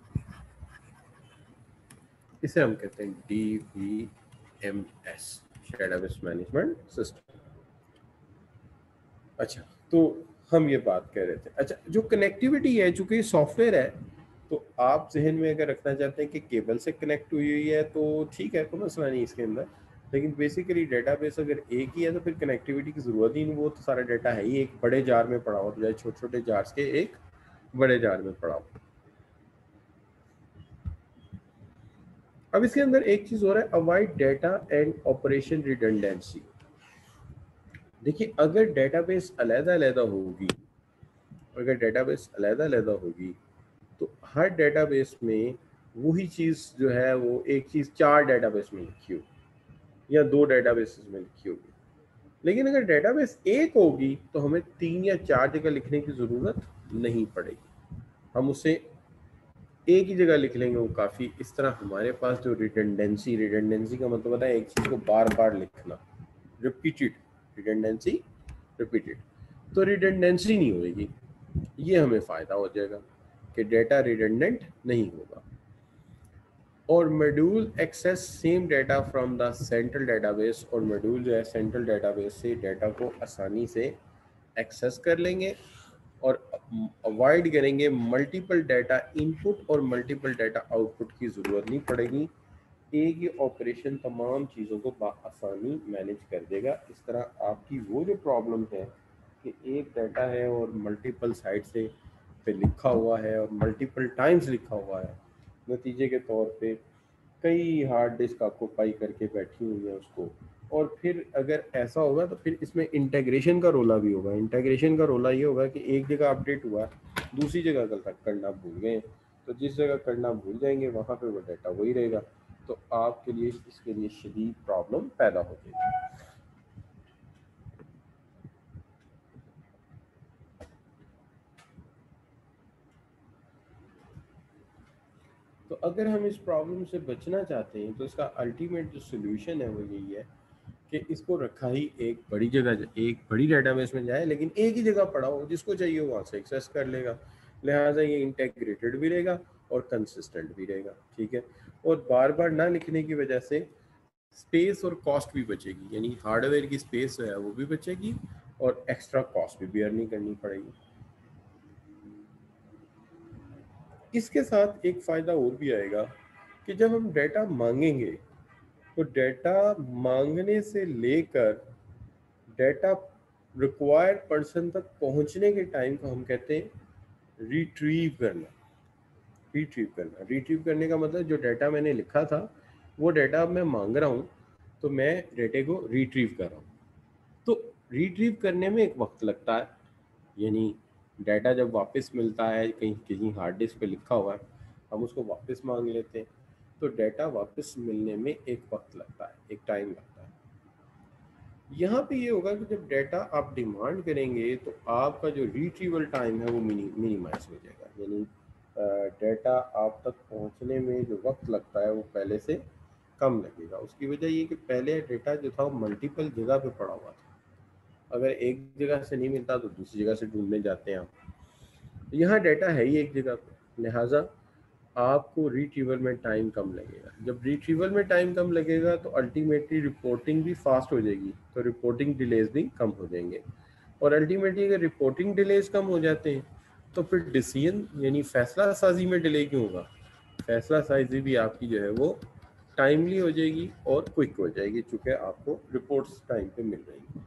इसे हम कहते हैं DBMS, डेटाबेस मैनेजमेंट सिस्टम। अच्छा, तो हम ये बात कर रहे थे। अच्छा, जो कनेक्टिविटी है, चूंकि सॉफ्टवेयर है, तो आप जहन में अगर रखना चाहते हैं कि केबल से कनेक्ट हुई है तो ठीक है, कोई मसला नहीं इसके अंदर। लेकिन बेसिकली डेटाबेस अगर एक ही है तो फिर कनेक्टिविटी की ज़रूरत ही नहीं, वो तो सारा डाटा है ही एक बड़े जार में पड़ा हो, बजाय छोटे छोटे जार्स के एक बड़े जार में पड़ा हो। अब इसके अंदर एक चीज़ और है, avoid data and operation redundancy. देखिए, अगर डेटाबेस अलग-अलग होगी, अगर डेटाबेस अलग-अलग होगी तो हर डेटाबेस में वही चीज़ जो है वो एक चीज़ 4 डेटाबेस में लिखी होगी या 2 डेटाबेसेस में लिखी होगी। लेकिन अगर डेटाबेस एक होगी तो हमें 3 या 4 जगह लिखने की ज़रूरत नहीं पड़ेगी, हम उसे एक ही जगह लिख लेंगे, वो काफ़ी। इस तरह हमारे पास जो रिडंडेंसी का मतलब होता है एक चीज़ को बार बार लिखना, रिपीटेड रिडंडेंसी, रिपीटेड। तो रिडंडेंसी नहीं होगी, ये हमें फ़ायदा हो जाएगा कि डेटा रिडंडेंट नहीं होगा। और module access same data from the central database, और मॉड्यूल जो है सेंट्रल डेटाबेस से डाटा को आसानी से एक्सेस कर लेंगे और अवॉइड करेंगे मल्टीपल डाटा इनपुट और मल्टीपल डाटा आउटपुट की ज़रूरत नहीं पड़ेगी। एक ही ऑपरेशन तमाम चीज़ों को आसानी मैनेज कर देगा। इस तरह आपकी वो जो प्रॉब्लम है कि एक डाटा है और मल्टीपल साइट से पे लिखा हुआ है और मल्टीपल टाइम्स लिखा हुआ है, नतीजे के तौर पे कई हार्ड डिस्क ऑक्यूपाई करके बैठी हुई है उसको। और फिर अगर ऐसा होगा तो फिर इसमें इंटीग्रेशन का रोला भी होगा। इंटीग्रेशन का रोला ये होगा कि एक जगह अपडेट हुआ, दूसरी जगह कल तक करना भूल गए, तो जिस जगह करना भूल जाएंगे वहाँ पे वो डाटा वही रहेगा, तो आपके लिए इसके लिए शदीद प्रॉब्लम पैदा हो जाएगी। तो अगर हम इस प्रॉब्लम से बचना चाहते हैं तो इसका अल्टीमेट जो सोल्यूशन है वो यही है कि इसको रखा ही एक बड़ी जगह, एक बड़ी डेटाबेस में जाए, लेकिन एक ही जगह पड़ा हो, जिसको चाहिए वहाँ से एक्सेस कर लेगा। लिहाजा ये इंटेग्रेटेड भी रहेगा और कंसिस्टेंट भी रहेगा, ठीक है। और बार बार ना लिखने की वजह से स्पेस और कॉस्ट भी बचेगी, यानी हार्डवेयर की स्पेस जो है वो भी बचेगी और एक्स्ट्रा कॉस्ट भी बियर नहीं करनी पड़ेगी। इसके साथ एक फ़ायदा और भी आएगा कि जब हम डेटा मांगेंगे तो डेटा मांगने से लेकर डेटा रिक्वायर्ड पर्सन तक पहुंचने के टाइम को हम कहते हैं रिट्रीव करना। रिट्रीव करने का मतलब जो डेटा मैंने लिखा था वो डेटा अब मैं मांग रहा हूँ, तो मैं डेटे को रिट्रीव कर रहा हूँ। तो रिट्रीव करने में एक वक्त लगता है, यानी डाटा जब वापस मिलता है कहीं कहीं हार्ड डिस्क पे लिखा हुआ है, हम उसको वापस मांग लेते हैं, तो डाटा वापस मिलने में एक वक्त लगता है, एक टाइम लगता है। यहाँ पे ये होगा कि जब डाटा आप डिमांड करेंगे तो आपका जो रिट्रीवल टाइम है वो मिनिमाइज हो जाएगा, यानी डाटा आप तक पहुँचने में जो वक्त लगता है वो पहले से कम लगेगा। उसकी वजह ये कि पहले डाटा जो था वो मल्टीपल जगह पे पड़ा हुआ था, अगर एक जगह से नहीं मिलता तो दूसरी जगह से ढूंढने जाते हैं आप। यहाँ डाटा है ही एक जगह पे, लिहाजा आपको रिट्रीवल में टाइम कम लगेगा। जब रिट्रीवल में टाइम कम लगेगा तो अल्टीमेटली रिपोर्टिंग भी फास्ट हो जाएगी, तो रिपोर्टिंग डिलेज भी कम हो जाएंगे। और अल्टीमेटली अगर रिपोर्टिंग डिलेज कम हो जाते हैं तो फिर डिसीजन यानी फैसला साजी में डिले क्यों होगा? फैसला साजी भी आपकी जो है वो टाइमली हो जाएगी और क्विक हो जाएगी, चूँकि आपको रिपोर्ट्स टाइम पे मिल रही हैं।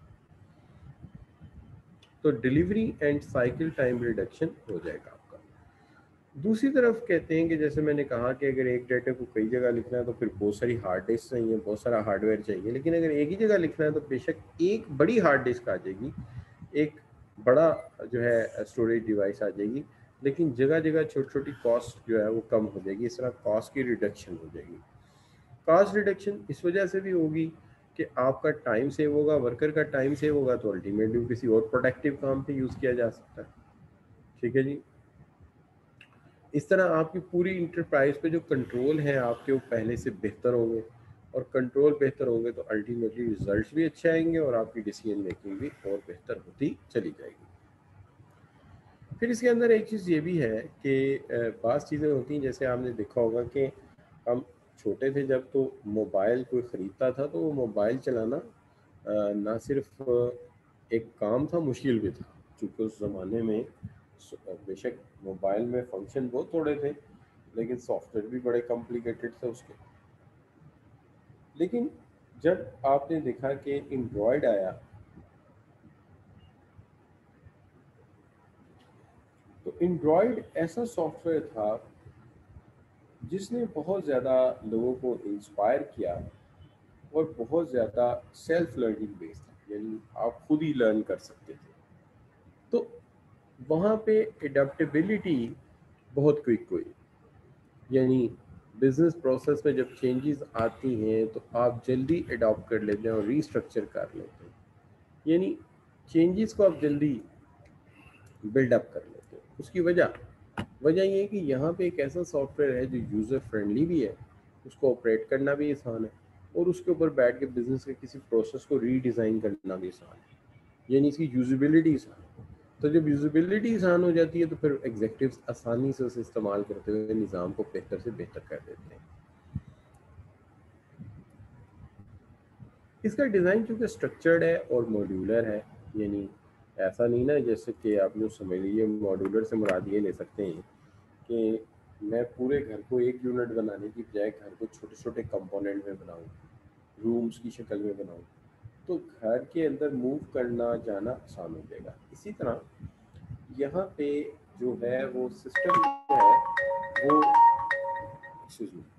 तो delivery and cycle time reduction हो जाएगा आपका। दूसरी तरफ कहते हैं कि जैसे मैंने कहा कि अगर एक डाटा को कई जगह लिखना है तो फिर बहुत सारी हार्ड डिस्क चाहिए, बहुत सारा हार्डवेयर चाहिए, लेकिन अगर एक ही जगह लिखना है तो बेशक एक बड़ी हार्ड डिस्क आ जाएगी, एक बड़ा जो है स्टोरेज डिवाइस आ जाएगी, लेकिन जगह जगह छोटी छोटी कॉस्ट जो है वो कम हो जाएगी। इस तरह कॉस्ट की रिडक्शन हो जाएगी। कॉस्ट रिडक्शन इस वजह से भी होगी कि आपका टाइम सेव होगा, वर्कर का टाइम सेव होगा, तो अल्टीमेटली किसी और प्रोडक्टिव काम पे यूज़ किया जा सकता है। ठीक है जी। इस तरह आपकी पूरी इंटरप्राइज पे जो कंट्रोल है आपके वो पहले से बेहतर होंगे, और कंट्रोल बेहतर होंगे तो अल्टीमेटली रिजल्ट्स भी अच्छे आएंगे और आपकी डिसीजन मेकिंग भी और बेहतर होती चली जाएगी। फिर इसके अंदर एक चीज़ ये भी है कि बाज़ चीज़ें होती हैं, जैसे आपने देखा होगा कि हम छोटे थे जब, तो मोबाइल कोई ख़रीदता था तो वो मोबाइल चलाना ना सिर्फ एक काम था, मुश्किल भी था, क्योंकि उस ज़माने में बेशक मोबाइल में फंक्शन बहुत थोड़े थे लेकिन सॉफ्टवेयर भी बड़े कॉम्प्लिकेटेड थे उसके। लेकिन जब आपने देखा कि एंड्रॉयड आया, तो एंड्रॉयड ऐसा सॉफ्टवेयर था जिसने बहुत ज़्यादा लोगों को इंस्पायर किया और बहुत ज़्यादा सेल्फ लर्निंग बेस्ड था, यानी आप खुद ही लर्न कर सकते थे। तो वहाँ पे एडेप्टेबिलिटी बहुत क्विक हुई, यानी बिजनेस प्रोसेस में जब चेंजेस आती हैं तो आप जल्दी अडॉप्ट कर लेते हैं और रीस्ट्रक्चर कर लेते हैं, यानी चेंजेस को आप जल्दी बिल्डअप कर लेते हैं। उसकी वजह वजह ये है कि यहाँ पे एक ऐसा सॉफ्टवेयर है जो यूज़र फ्रेंडली भी है, उसको ऑपरेट करना भी आसान है, और उसके ऊपर बैठ के बिजनेस के किसी प्रोसेस को रीडिज़ाइन करना भी आसान है, यानी इसकी यूजिबिलिटी आसान है। तो जब यूजिबिलिटी आसान हो जाती है तो फिर एग्जीक्यूटिव्स आसानी से उसे इस्तेमाल करते हुए निज़ाम को बेहतर से बेहतर कर देते हैं। इसका डिज़ाइन चूँकि स्ट्रक्चर्ड है और मॉड्यूलर है, यानी ऐसा नहीं ना जैसे कि आप यूँ समझ लीजिए, मॉड्यूलर से मुराद ये ले सकते हैं कि मैं पूरे घर को एक यूनिट बनाने की बजाय घर को छोटे छोटे कंपोनेंट में बनाऊँ, रूम्स की शक्ल में बनाऊँ, तो घर के अंदर मूव करना जाना आसान हो जाएगा। इसी तरह यहाँ पे जो है वो सिस्टम है वो, एक्सक्यूज मी,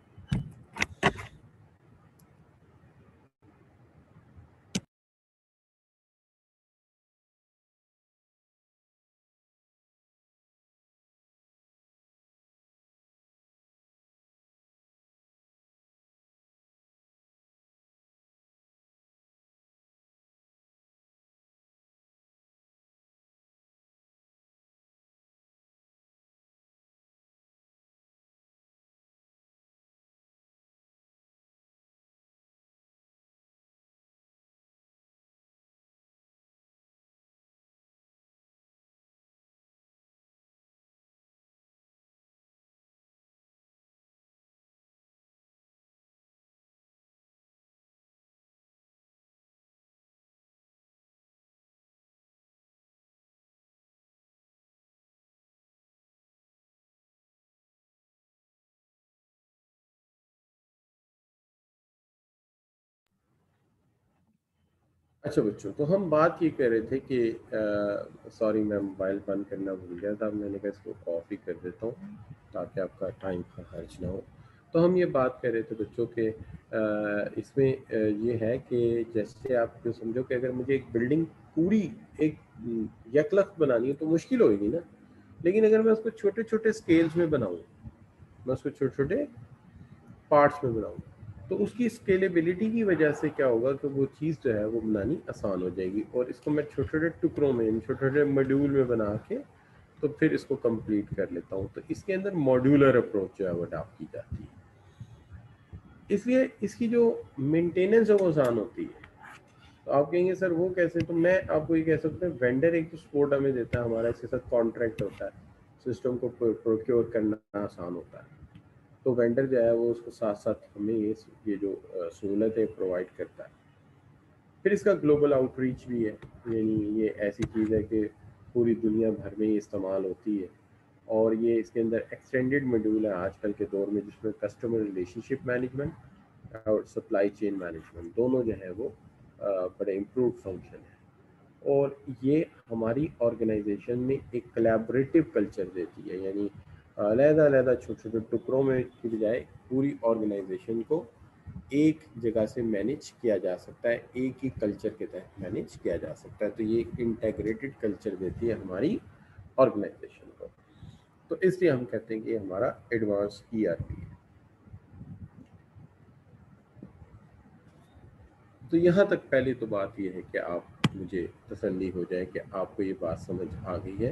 अच्छा बच्चों, तो हम बात ये कर रहे थे कि सॉरी मैं मोबाइल बंद करना भूल गया था, मैंने कहा इसको ऑफ ही कर देता हूँ ताकि आपका टाइम का खर्च ना हो। तो हम ये बात कर रहे थे बच्चों के इसमें ये है कि जैसे आप जो समझो कि अगर मुझे एक बिल्डिंग पूरी एक यकलख्त बनानी है तो मुश्किल होगी ना, लेकिन अगर मैं उसको छोटे छोटे स्केल्स में बनाऊँ, मैं उसको छोटे छोटे पार्ट्स में बनाऊँ, तो उसकी स्केलेबिलिटी की वजह से क्या होगा कि वो चीज़ जो है वो बनानी आसान हो जाएगी। और इसको मैं छोटे छोटे टुकड़ों में, छोटे छोटे मॉड्यूल में बना के तो फिर इसको कंप्लीट कर लेता हूँ। तो इसके अंदर मॉड्यूलर अप्रोच जो है वो अडॉप्ट की जाती है, इसलिए इसकी जो मेंटेनेंस है वो आसान होती है। तो आप कहेंगे सर वो कैसे, तो मैं आपको ये कह सकता हूँ, वेंडर एक तो सपोर्ट हमें देता है, हमारा इसके साथ कॉन्ट्रैक्ट होता है, सिस्टम को प्रोक्योर करना आसान होता है। तो वेंडर जो है वो उसको साथ साथ हमें ये जो सहूलत है प्रोवाइड करता है। फिर इसका ग्लोबल आउटरीच भी है, यानी ये ऐसी चीज़ है कि पूरी दुनिया भर में ये इस्तेमाल होती है। और ये इसके अंदर एक्सटेंडेड मॉड्यूल है आजकल के दौर में, जिसमें कस्टमर रिलेशनशिप मैनेजमेंट और सप्लाई चेन मैनेजमेंट दोनों जो है वो बड़े इम्प्रूव फंक्शन है। और ये हमारी ऑर्गेनाइजेशन में एक कोलैबोरेटिव कल्चर देती है, यानी अलग-अलग छोटे-छोटे टुकड़ों में की बजाय पूरी ऑर्गेनाइजेशन को एक जगह से मैनेज किया जा सकता है, एक ही कल्चर के तहत मैनेज किया जा सकता है। तो ये एक इंटेग्रेटेड कल्चर देती है हमारी ऑर्गेनाइजेशन को। तो इसलिए हम कहते हैं कि ये हमारा एडवांस ईआरपी है। तो यहाँ तक पहली तो बात ये है कि आप मुझे तसल्ली हो जाए कि आपको ये बात समझ आ गई है।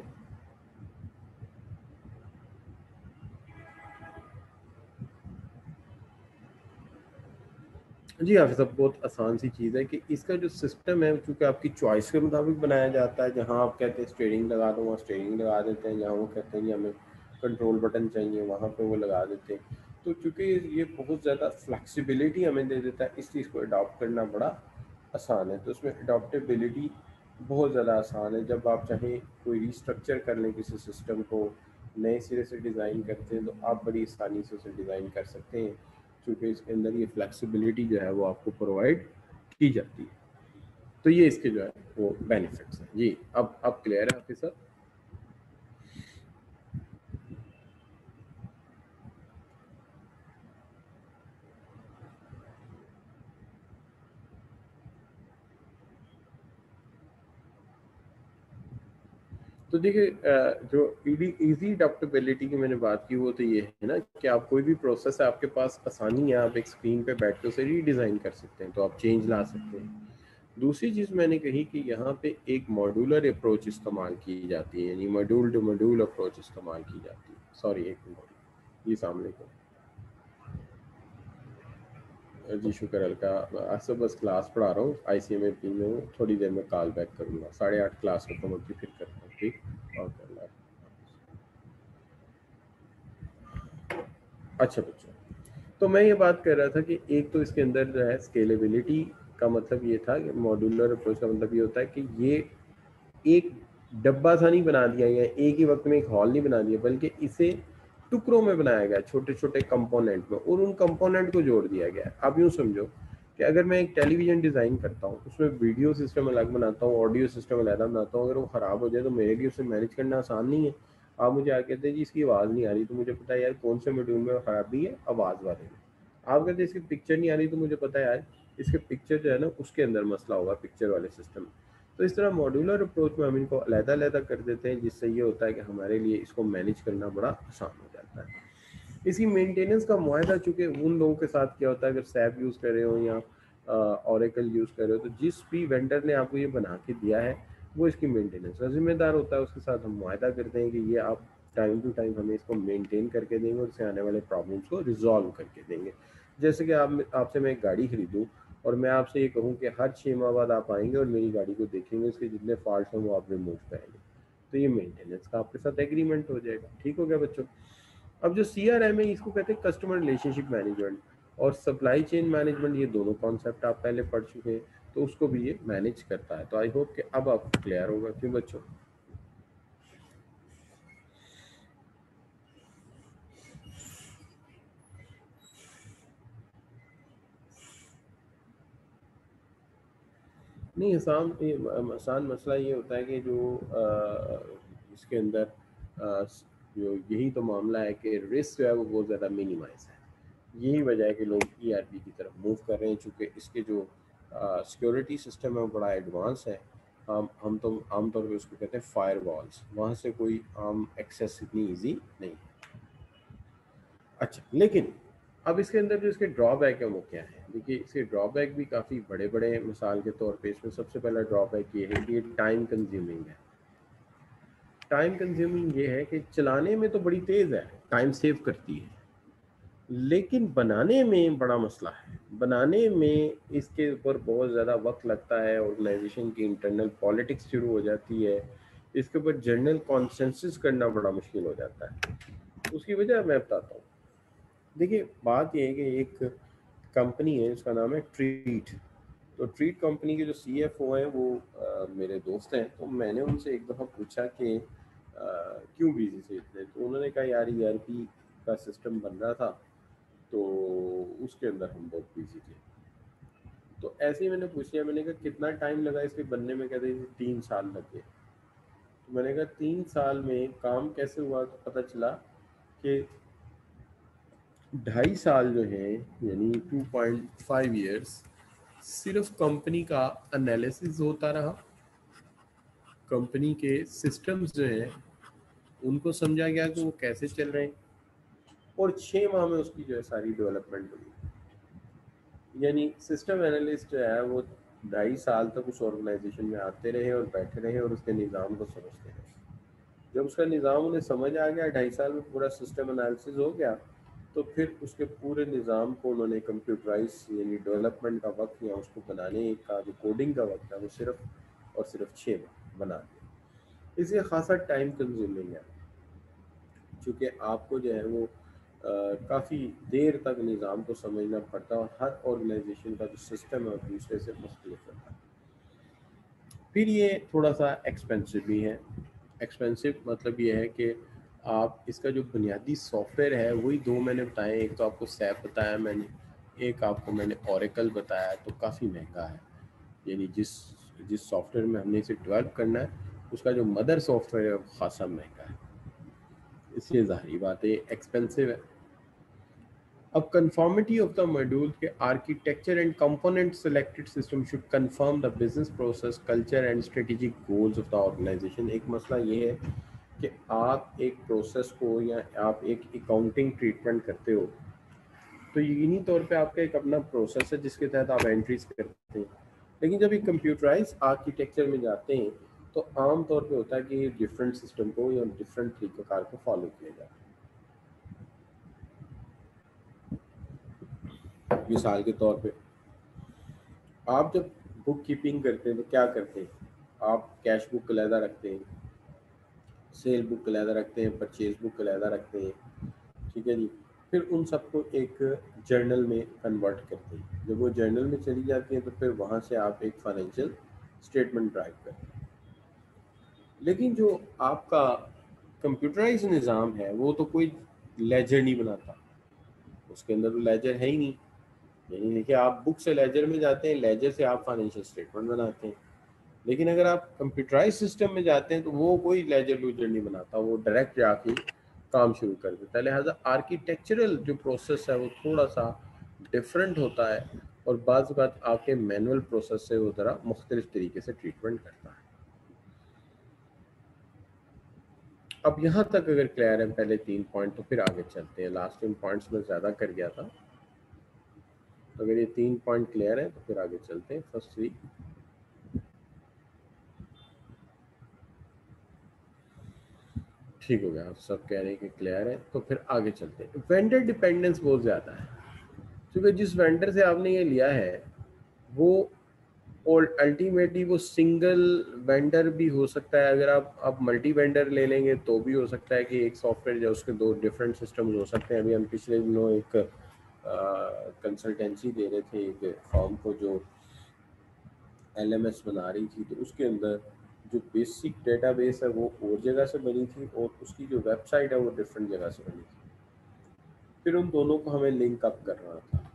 जी हाँ, सब बहुत आसान सी चीज़ है कि इसका जो सिस्टम है चूँकि आपकी चॉइस के मुताबिक बनाया जाता है। जहाँ आप कहते हैं स्टीयरिंग लगा दो वहाँ स्टीयरिंग लगा देते हैं, जहाँ वो कहते हैं कि हमें कंट्रोल बटन चाहिए वहाँ पे वो लगा देते हैं। तो चूँकि ये बहुत ज़्यादा फ्लेक्सिबिलिटी हमें दे देता है, इस चीज़ को अडॉप्ट करना बड़ा आसान है। तो उसमें अडॉप्टेबिलिटी बहुत ज़्यादा आसान है। जब आप चाहें कोई रिस्ट्रक्चर कर लें किसी सिस्टम को, नए सिरे से डिज़ाइन करते हैं, तो आप बड़ी आसानी से उसे डिज़ाइन कर सकते हैं, क्योंकि इसके अंदर ये फ्लेक्सिबिलिटी जो है वो आपको प्रोवाइड की जाती है। तो ये इसके जो है वो बेनिफिट्स हैं। जी, अब क्लियर है आपके साथ? तो देखिए जो इजी अडॉप्टेबिलिटी की मैंने बात की वो तो ये है ना कि आप कोई भी प्रोसेस है आपके पास आसानी है, आप एक स्क्रीन पे बैठ के उसे रीडिज़ाइन कर सकते हैं, तो आप चेंज ला सकते हैं। दूसरी चीज़ मैंने कही कि यहाँ पे एक मॉड्यूलर अप्रोच इस्तेमाल की जाती है, यानी मॉड्यूल टू मॉड्यूल अप्रोच इस्तेमाल की जाती है। सॉरी एक मिनट, जी सामने को जी शुक्र अलका, आज से बस क्लास पढ़ा रहा हूँ, ICMA में हूँ, थोड़ी देर में कॉल बैक करूँगा, 8:30 क्लास खत्म होती फिर करता हूँ, ठीक। और अच्छा बच्चों, तो मैं ये बात कर रहा था कि एक तो इसके अंदर जो है स्केलेबिलिटी का मतलब ये था कि मॉड्यूलर अप्रोच का मतलब ये होता है कि ये एक डब्बा सा नहीं बना दिया गया, एक ही वक्त में एक हॉल नहीं बना दिया, बल्कि इसे टुकड़ों में बनाया गया, छोटे छोटे कंपोनेंट में, और उन कंपोनेंट को जोड़ दिया गया। आप यूँ समझो कि अगर मैं एक टेलीविज़न डिज़ाइन करता हूँ, उसमें वीडियो सिस्टम अलग बनाता हूँ, ऑडियो सिस्टम अलग बनाता हूँ, अगर वो ख़राब हो जाए तो मेरे लिए उसे मैनेज करना आसान नहीं है। आप मुझे आके कहते हैं जी इसकी आवाज़ नहीं आ रही, तो मुझे पता है यार कौन से मॉड्यूल में ख़राबी है आवाज़ वाले में। आप कहते हैं इसकी पिक्चर नहीं आ रही, तो मुझे पता है यार इसके पिक्चर जो है ना उसके अंदर मसला होगा, पिक्चर वाले सिस्टम। तो इस तरह मॉड्यूलर अप्रोच में हम इनको अलग-अलग कर देते हैं, जिससे ये होता है कि हमारे लिए इसको मैनेज करना बड़ा आसान हो जाता है। इसी मेंटेनेंस का मुआहदा चूँकि उन लोगों के साथ क्या होता है, अगर सैप यूज़ कर रहे हो या ओरेकल यूज़ कर रहे हो, तो जिस भी वेंडर ने आपको ये बना के दिया है वो इसकी मेंटेनेंस का ज़िम्मेदार होता है। उसके साथ हम मुआहदा करते हैं कि ये आप टाइम टू टाइम हमें इसको मेंटेन करके देंगे और इससे आने वाले प्रॉब्लम्स को रिजॉल्व करके देंगे। जैसे कि आप आपसे मैं एक गाड़ी खरीदूँ और मैं आपसे ये कहूँ कि हर 6 माह बाद आप आएंगे और मेरी गाड़ी को देखेंगे, उसके जितने फॉल्ट हैं वो आप रिमूव करेंगे, तो ये मेंटेनेंस का आपके साथ एग्रीमेंट हो जाएगा। ठीक हो गया बच्चों? अब जो CRM है इसको कहते हैं कस्टमर रिलेशनशिप मैनेजमेंट, और सप्लाई चेन मैनेजमेंट, ये दोनों कॉन्सेप्ट आप पहले पढ़ चुके हैं, तो उसको भी ये मैनेज करता है। तो आई होप कि अब आपको क्लियर होगा। क्यों बच्चों? नहीं, आसान मसला ये होता है कि जो इसके अंदर जो यही तो मामला है कि रिस्क जो है वो बहुत ज़्यादा मिनिमाइज है। यही वजह है कि लोग ईआरपी की तरफ मूव कर रहे हैं, चूँकि इसके जो सिक्योरिटी सिस्टम है वो बड़ा एडवांस है। हम तो आमतौर पे उसको कहते हैं फायर वॉल्स, वहाँ से कोई आम एक्सेस इतनी ईजी नहीं है। अच्छा, लेकिन अब इसके अंदर जो इसके ड्रॉबैक है वो क्या है? देखिए, इसके ड्रॉबैक भी काफ़ी बड़े बड़े हैं। मिसाल के तौर पे इसमें सबसे पहला ड्रॉबैक ये है कि ये टाइम कंज्यूमिंग है। टाइम कंज्यूमिंग ये है कि चलाने में तो बड़ी तेज़ है, टाइम सेव करती है, लेकिन बनाने में बड़ा मसला है। बनाने में इसके ऊपर बहुत ज़्यादा वक्त लगता है, ऑर्गेनाइजेशन की इंटरनल पॉलिटिक्स शुरू हो जाती है, इसके ऊपर जर्नल कॉन्सेंसस करना बड़ा मुश्किल हो जाता है। उसकी वजह मैं बताता हूँ। देखिए, बात ये है कि एक कंपनी है, उसका नाम है ट्रीट। तो ट्रीट कंपनी के जो सीएफओ हैं वो मेरे दोस्त हैं। तो मैंने उनसे एक दफ़ा पूछा कि क्यों बिजी थे इतने? तो उन्होंने कहा, यार ईआरपी का सिस्टम बन रहा था, तो उसके अंदर हम बहुत बिजी थे। तो ऐसे ही मैंने पूछ लिया, मैंने कहा कितना टाइम लगा इसके बनने में? कहते हैं 3 साल लग गए। तो मैंने कहा 3 साल में काम कैसे हुआ? तो पता चला कि 2.5 साल जो है, यानी 2.5 ईयर्स, सिर्फ कंपनी का एनालिसिस होता रहा, कंपनी के सिस्टम्स जो हैं उनको समझा गया कि वो कैसे चल रहे हैं, और 6 माह में उसकी जो है सारी डेवलपमेंट हुई। यानी सिस्टम एनालिस्ट जो है वो 2.5 साल तक उस ऑर्गेनाइजेशन में आते रहे और बैठे रहे और उसके निज़ाम को समझते रहे। जब उसका निज़ाम उन्हें समझ आ गया, 2.5 साल में पूरा सिस्टम एनालिसिस हो गया, तो फिर उसके पूरे निज़ाम को उन्होंने कंप्यूटराइज, यानी डेवलपमेंट का वक्त या उसको बनाने का जो कोडिंग का वक्त है वो सिर्फ और सिर्फ 6 माह बना दिया। इसलिए खासा टाइम कंज्यूमिंग है, चूँकि आपको जो है वो काफ़ी देर तक निज़ाम को समझना पड़ता है, और हर ऑर्गेनाइजेशन का जो सिस्टम है वो दूसरे से मुख्तलिफ होता है। फिर ये थोड़ा सा एक्सपेंसिव भी है। एक्सपेंसिव मतलब ये है कि आप इसका जो बुनियादी सॉफ्टवेयर है वही दो मैंने बताए, एक तो आपको सैप बताया मैंने, एक आपको मैंने ओरेकल बताया, तो काफ़ी महंगा है। यानी जिस जिस सॉफ्टवेयर में हमने इसे डेवलप करना है उसका जो मदर सॉफ्टवेयर है वो खासा महंगा है, इसलिए ज़ाहिर बात है एक्सपेंसिव है। अब conformity of the module के architecture and component selected system should confirm the business process, culture and strategic goals of the organization। एक मसला ये है कि आप एक प्रोसेस को या आप एक अकाउंटिंग ट्रीटमेंट करते हो, तो यकीनी तौर पे आपका एक अपना प्रोसेस है जिसके तहत आप एंट्रीज करते हैं। लेकिन जब एक कंप्यूटराइज आर्किटेक्चर में जाते हैं तो आम तौर पे होता है कि डिफरेंट सिस्टम को या डिफरेंट तरीक़ेकार को फॉलो किया जाता है। मिसाल के तौर पे, आप जब बुक कीपिंग करते हैं तो क्या करते हैं? आप कैश बुक अलहदा रखते हैं, सेल बुक अलहदा रखते हैं, परचेज बुक अलहदा रखते हैं, ठीक है जी। फिर उन सबको एक जर्नल में कन्वर्ट करते हैं। जब वो जर्नल में चली जाती हैं तो फिर वहाँ से आप एक फाइनेंशियल स्टेटमेंट ड्राइव करते हैं। लेकिन जो आपका कंप्यूटराइज निज़ाम है वो तो कोई लेजर नहीं बनाता, उसके अंदर तो लेजर है ही नहीं। यानी देखिए, आप बुक से लेजर में जाते हैं, लेजर से आप फाइनेंशियल स्टेटमेंट बनाते हैं। लेकिन अगर आप कंप्यूटराइज सिस्टम में जाते हैं तो वो कोई लेजर लूजर नहीं बनाता, वो डायरेक्ट जाके काम शुरू कर देता है। लिहाजा आर्किटेक्चरल जो प्रोसेस है वो थोड़ा सा डिफरेंट होता है, और बाज़ बात आपके मैनुअल प्रोसेस से वो ज़रा मुख्तलिफ तरीके से ट्रीटमेंट करता है। अब यहाँ तक अगर क्लियर है पहले 3 पॉइंट, तो फिर आगे चलते हैं। लास्ट 3 पॉइंट्स में ज़्यादा कर गया था, तो अगर ये 3 पॉइंट क्लियर है तो फिर आगे चलते हैं। फर्स्ट 3 ठीक हो गया, आप सब कह रहे हैं कि क्लियर है, तो फिर आगे चलते हैं। वेंडर डिपेंडेंस बहुत ज़्यादा है, क्योंकि जिस वेंडर से आपने ये लिया है वो, और अल्टीमेटली वो सिंगल वेंडर भी हो सकता है। अगर आप मल्टी वेंडर ले लेंगे तो भी हो सकता है कि एक सॉफ्टवेयर जो उसके दो डिफरेंट सिस्टम्स हो सकते हैं। अभी हम पिछले दिनों एक कंसल्टेंसी दे रहे थे एक फॉर्म को जो एलएमएस बना रही थी, तो उसके अंदर जो बेसिक डेटाबेस है वो और जगह से बनी थी और उसकी जो वेबसाइट है वो डिफरेंट जगह से बनी थी। फिर उन दोनों को हमें लिंक अप करना था।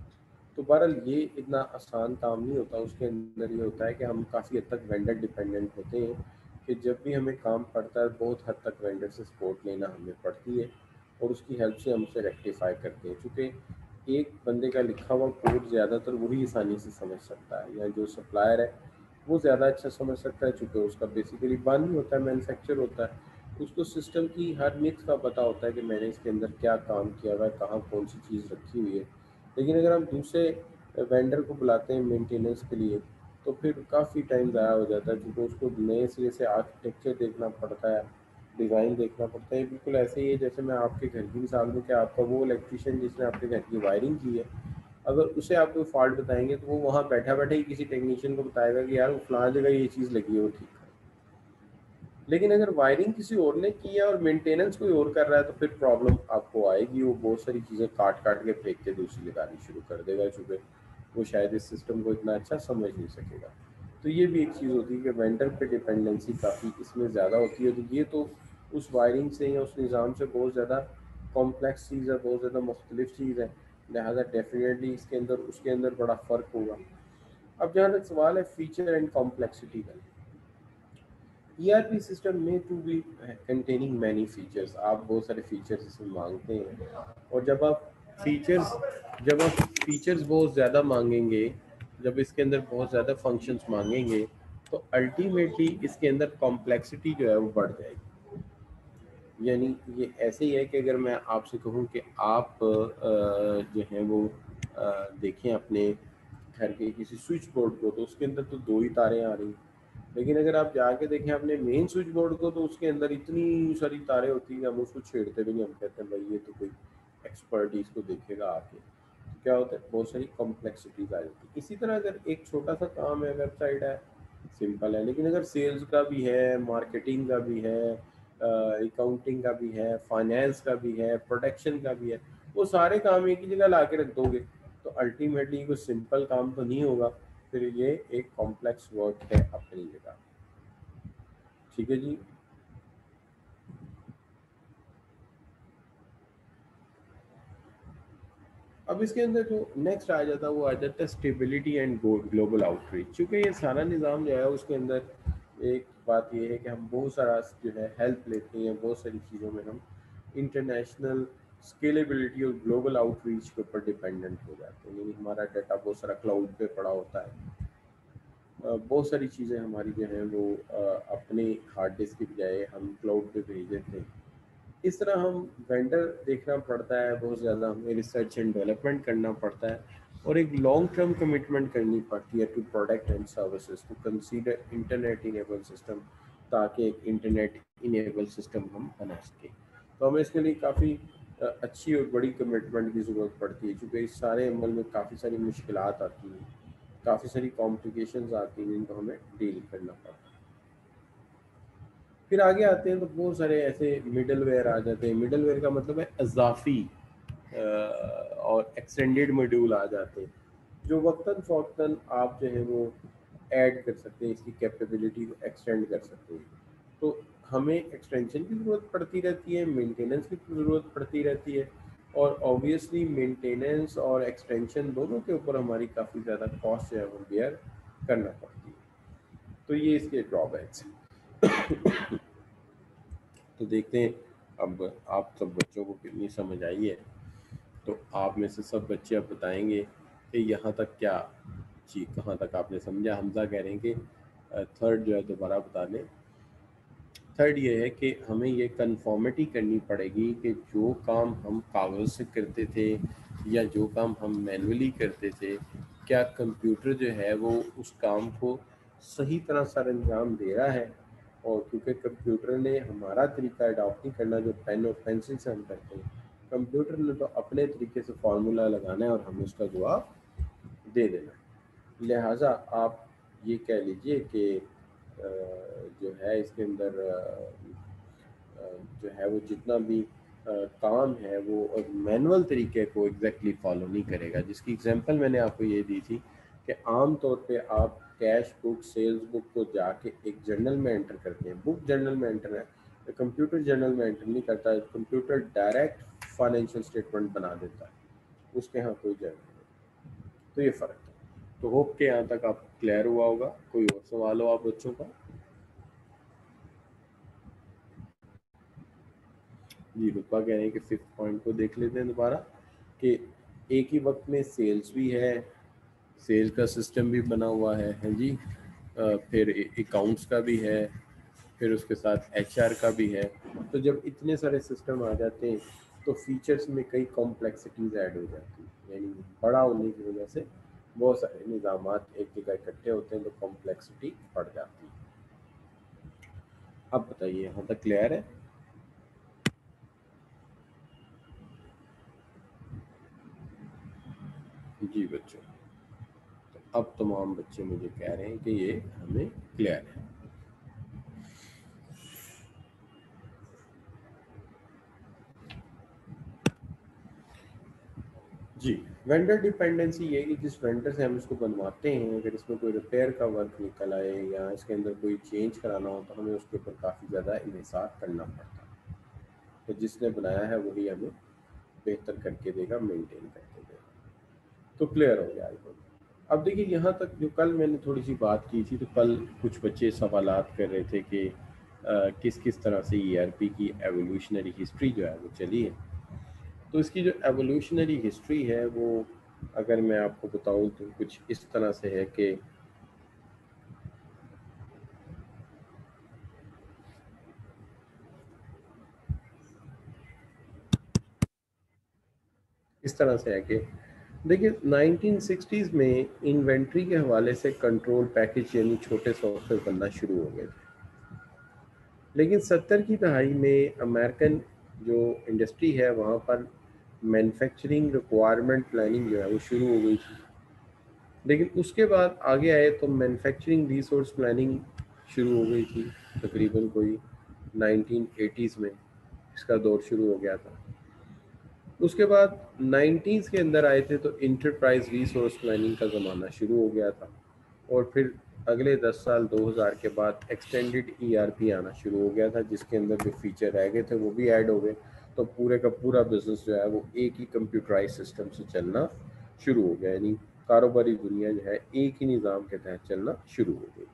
तो बहरहाल ये इतना आसान काम नहीं होता, उसके अंदर ये होता है कि हम काफ़ी हद तक वेंडर डिपेंडेंट होते हैं, कि जब भी हमें काम पड़ता है बहुत हद तक वेंडर से सपोर्ट लेना हमें पड़ती है, और उसकी हेल्प से हम उसे रेक्टिफाई करते हैं, क्योंकि एक बंदे का लिखा हुआ कोड ज़्यादातर वही आसानी से समझ सकता है, या जो सप्लायर है वो ज़्यादा अच्छा समझ सकता है, चूँकि उसका बेसिकली बानी होता है, मैन्युफैक्चर होता है, उसको सिस्टम की हर नित का पता होता है कि मैंने इसके अंदर क्या काम किया हुआ है, कहाँ कौन सी चीज़ रखी हुई है। लेकिन अगर हम दूसरे वेंडर को बुलाते हैं मेंटेनेंस के लिए, तो फिर काफ़ी टाइम ज़ाया हो जाता है, क्योंकि उसको नए सिरे से आर्किटेक्चर देखना पड़ता है, डिज़ाइन देखना पड़ता है। बिल्कुल ऐसे ही है जैसे मैं आपके घर की मिसाल दूँ कि आपका वो इलेक्ट्रीशियन जिसने आपके घर की वायरिंग की है, अगर उसे आप कोई फॉल्ट बताएंगे तो वो वहाँ बैठा बैठा ही किसी टेक्नीशियन को बताएगा कि यार वो फलां जगह ये चीज़ लगी है, वो ठीक है। लेकिन अगर वायरिंग किसी और ने की है और मेंटेनेंस कोई और कर रहा है, तो फिर प्रॉब्लम आपको आएगी, वो बहुत सारी चीज़ें काट काट के फेंक के दूसरी लगानी शुरू कर देगा, चूँकि वो शायद इस सिस्टम को इतना अच्छा समझ नहीं सकेगा। तो ये भी एक चीज़ होती है कि वेंडर पे डिपेंडेंसी काफ़ी इसमें ज़्यादा होती है, तो ये तो उस वायरिंग से या उस निज़ाम से बहुत ज़्यादा कॉम्प्लेक्स चीज़ है, बहुत ज़्यादा मुख्तलिफ चीज़ है, लिहाजा डेफिनेटली इसके अंदर उसके अंदर बड़ा फ़र्क होगा। अब जहाँ तक सवाल है फीचर एंड कॉम्प्लेक्सिटी का, ईआरपी सिस्टम में to be containing many features, आप बहुत सारे फीचर्स इसमें मांगते हैं, और फीचर्स जब आप फीचर्स बहुत ज़्यादा मांगेंगे, जब इसके अंदर बहुत ज़्यादा फंक्शंस मांगेंगे, तो अल्टीमेटली इसके अंदर कॉम्प्लेक्सिटी जो है वो बढ़ जाएगी। यानी ये ऐसे ही है कि अगर मैं आपसे कहूँ कि आप जो है वो देखें अपने घर के किसी स्विच बोर्ड को, तो उसके अंदर तो दो ही तारें आ रही, लेकिन अगर आप जाके देखें अपने मेन स्विच बोर्ड को, तो उसके अंदर इतनी सारी तारें होती हैं, हम उसको छेड़ते भी नहीं, हम कहते हैं भाई ये तो कोई एक्सपर्ट ही इसको देखेगा आके। तो क्या होता है, बहुत सारी कॉम्प्लेक्सिटीज आ जाती है। इसी तरह अगर एक छोटा सा काम है, वेबसाइट है, सिंपल है, लेकिन अगर सेल्स का भी है, मार्केटिंग का भी है, अकाउंटिंग का भी है, फाइनेंस का भी है, प्रोडक्शन का भी है, वो सारे काम एक ही जगह ला के रख दोगे, तो अल्टीमेटली कोई सिंपल काम तो नहीं होगा, फिर ये एक कॉम्प्लेक्स वर्क है अपनी जगह। ठीक है जी। अब इसके अंदर जो नेक्स्ट आ जाता है वो आ जाता है स्टेबिलिटी एंड ग्लोबल आउटरीच। चूँकि ये सारा निज़ाम जो है उसके अंदर एक बात ये है कि हम बहुत सारा जो है हेल्प लेते हैं, बहुत सारी चीज़ों में हम इंटरनेशनल स्केलेबिलिटी और ग्लोबल आउटरीच के ऊपर डिपेंडेंट हो जाते हैं, यानी हमारा डाटा बहुत सारा क्लाउड पे पड़ा होता है। बहुत सारी चीज़ें हमारी जो है वो अपने हार्ड डिस्क की बजाय हम क्लाउड पे भेज देते हैं। इस तरह हम वेंडर देखना पड़ता है, बहुत ज़्यादा हमें रिसर्च एंड डेवलपमेंट करना पड़ता है, और एक लॉन्ग टर्म कमिटमेंट करनी पड़ती है to product and services to consider internet enable system, ताकि एक इंटरनेट इनेबल सिस्टम हम बना सकें। तो हमें इसके लिए काफ़ी अच्छी और बड़ी कमिटमेंट की ज़रूरत पड़ती है, क्योंकि इस सारे अमल में काफ़ी सारी मुश्किलात आती हैं, काफ़ी सारी कॉम्प्लिकेशंस आती हैं जिनको हमें डील करना पड़ता है। फिर आगे आते हैं तो बहुत सारे ऐसे मिडल वेयर आ जाते हैं। मिडल वेयर का मतलब है अजाफी और एक्सटेंडेड मॉड्यूल आ जाते हैं, जो वक्तन फ़ौक्तन आप जो है वो ऐड कर सकते हैं, इसकी कैपेबिलिटी को एक्सटेंड कर सकते हैं। तो हमें एक्सटेंशन की ज़रूरत पड़ती रहती है, मेंटेनेंस की ज़रूरत पड़ती रहती है, और ऑब्वियसली मेंटेनेंस और एक्सटेंशन दोनों के ऊपर हमारी काफ़ी ज़्यादा कॉस्ट जो है वो बेयर करना पड़ती है। तो ये इसके ड्रॉबैक्स हैं। तो देखते हैं अब आप सब बच्चों को कितनी समझ आई है। तो आप में से सब बच्चे अब बताएंगे कि यहाँ तक क्या जी, कहाँ तक आपने समझा। हमजा कह रहे हैं कि थर्ड जो है दोबारा बता दें। थर्ड ये है कि हमें ये कन्फॉर्मिटी करनी पड़ेगी कि जो काम हम कागज़ से करते थे या जो काम हम मैनुअली करते थे, क्या कंप्यूटर जो है वो उस काम को सही तरह सर अंजाम दे रहा है। और क्योंकि कंप्यूटर ने हमारा तरीका अडॉप्ट नहीं करना जो पेन और पेंसिल से हम करते हैं, कंप्यूटर ने तो अपने तरीके से फार्मूला लगाना है और हमें उसका जवाब दे देना है। लिहाजा आप ये कह लीजिए कि जो है इसके अंदर जो है वो जितना भी काम है वो मैनुअल तरीके को एग्जैक्टली फॉलो नहीं करेगा, जिसकी एग्जांपल मैंने आपको ये दी थी कि आम तौर पे आप कैश बुक, सेल्स बुक को जाके एक जर्नल में एंटर करते हैं, बुक जर्नल में एंटर है, तो कंप्यूटर जर्नल में एंटर नहीं करता है, कंप्यूटर डायरेक्ट फाइनेंशियल स्टेटमेंट बना देता है, उसके यहाँ कोई जर्नल नहीं। तो ये फ़र्क है। तो होप के यहाँ तक आप क्लियर हुआ होगा। कोई और सवाल हो आप बच्चों का? जी, रुपा कह रहे हैं कि 5th पॉइंट को देख लेते हैं दोबारा, कि एक ही वक्त में सेल्स भी है, सेल का सिस्टम भी बना हुआ है जी, फिर अकाउंट्स का भी है, फिर उसके साथ एचआर का भी है। तो जब इतने सारे सिस्टम आ जाते हैं तो फीचर्स में कई कॉम्प्लेक्सिटीज ऐड हो जाती है, यानी बड़ा होने की वजह से बहुत सारे निज़ामात एक जगह इकट्ठे होते हैं तो कॉम्प्लेक्सिटी बढ़ जाती है। अब बताइए, यहाँ तक क्लियर है? जी बच्चों, तो अब तमाम बच्चे मुझे कह रहे हैं कि ये हमें क्लियर है। जी, वेंडर डिपेंडेंसी ये है कि जिस वेंडर से हम इसको बनवाते हैं, अगर इसमें कोई रिपेयर का वर्क निकल आए या इसके अंदर कोई चेंज कराना हो तो हमें उसके ऊपर काफ़ी ज़्यादा इन्हिसार करना पड़ता है। तो जिसने बनाया है वही हमें बेहतर करके देगा, मेंटेन करके देगा। तो क्लियर हो गया आई होप। अब देखिए, यहाँ तक जो कल मैंने थोड़ी सी बात की थी, तो कल कुछ बच्चे सवालात कर रहे थे कि किस किस तरह से ईआरपी की एवोल्यूशनरी हिस्ट्री जो है वो चली है। तो इसकी जो एवोल्यूशनरी हिस्ट्री है वो, अगर मैं आपको बताऊं तो कुछ इस तरह से है कि इस तरह से है कि देखिए 1960s में इन्वेंट्री के हवाले से कंट्रोल पैकेज यानी छोटे सॉफ्टवेयर बनना शुरू हो गए थे। लेकिन 70 की दहाई में अमेरिकन जो इंडस्ट्री है वहाँ पर मैन्युफैक्चरिंग रिक्वायरमेंट प्लानिंग जो है वो शुरू हो गई थी। लेकिन उसके बाद आगे आए तो मैन्युफैक्चरिंग रिसोर्स प्लानिंग शुरू हो गई थी, तकरीबन कोई 1980s में इसका दौर शुरू हो गया था। उसके बाद 90s के अंदर आए थे तो इंटरप्राइज रिसोर्स प्लानिंग का ज़माना शुरू हो गया था। और फिर अगले 10 साल 2000 के बाद एक्सटेंडेड ईआरपी आना शुरू हो गया था, जिसके अंदर जो फीचर रह गए थे वो भी ऐड हो गए। तो पूरे का पूरा बिजनेस जो है वो एक ही कंप्यूटराइज सिस्टम से चलना शुरू हो गया, यानी कारोबारी दुनिया जो है एक ही निज़ाम के तहत चलना शुरू हो गई।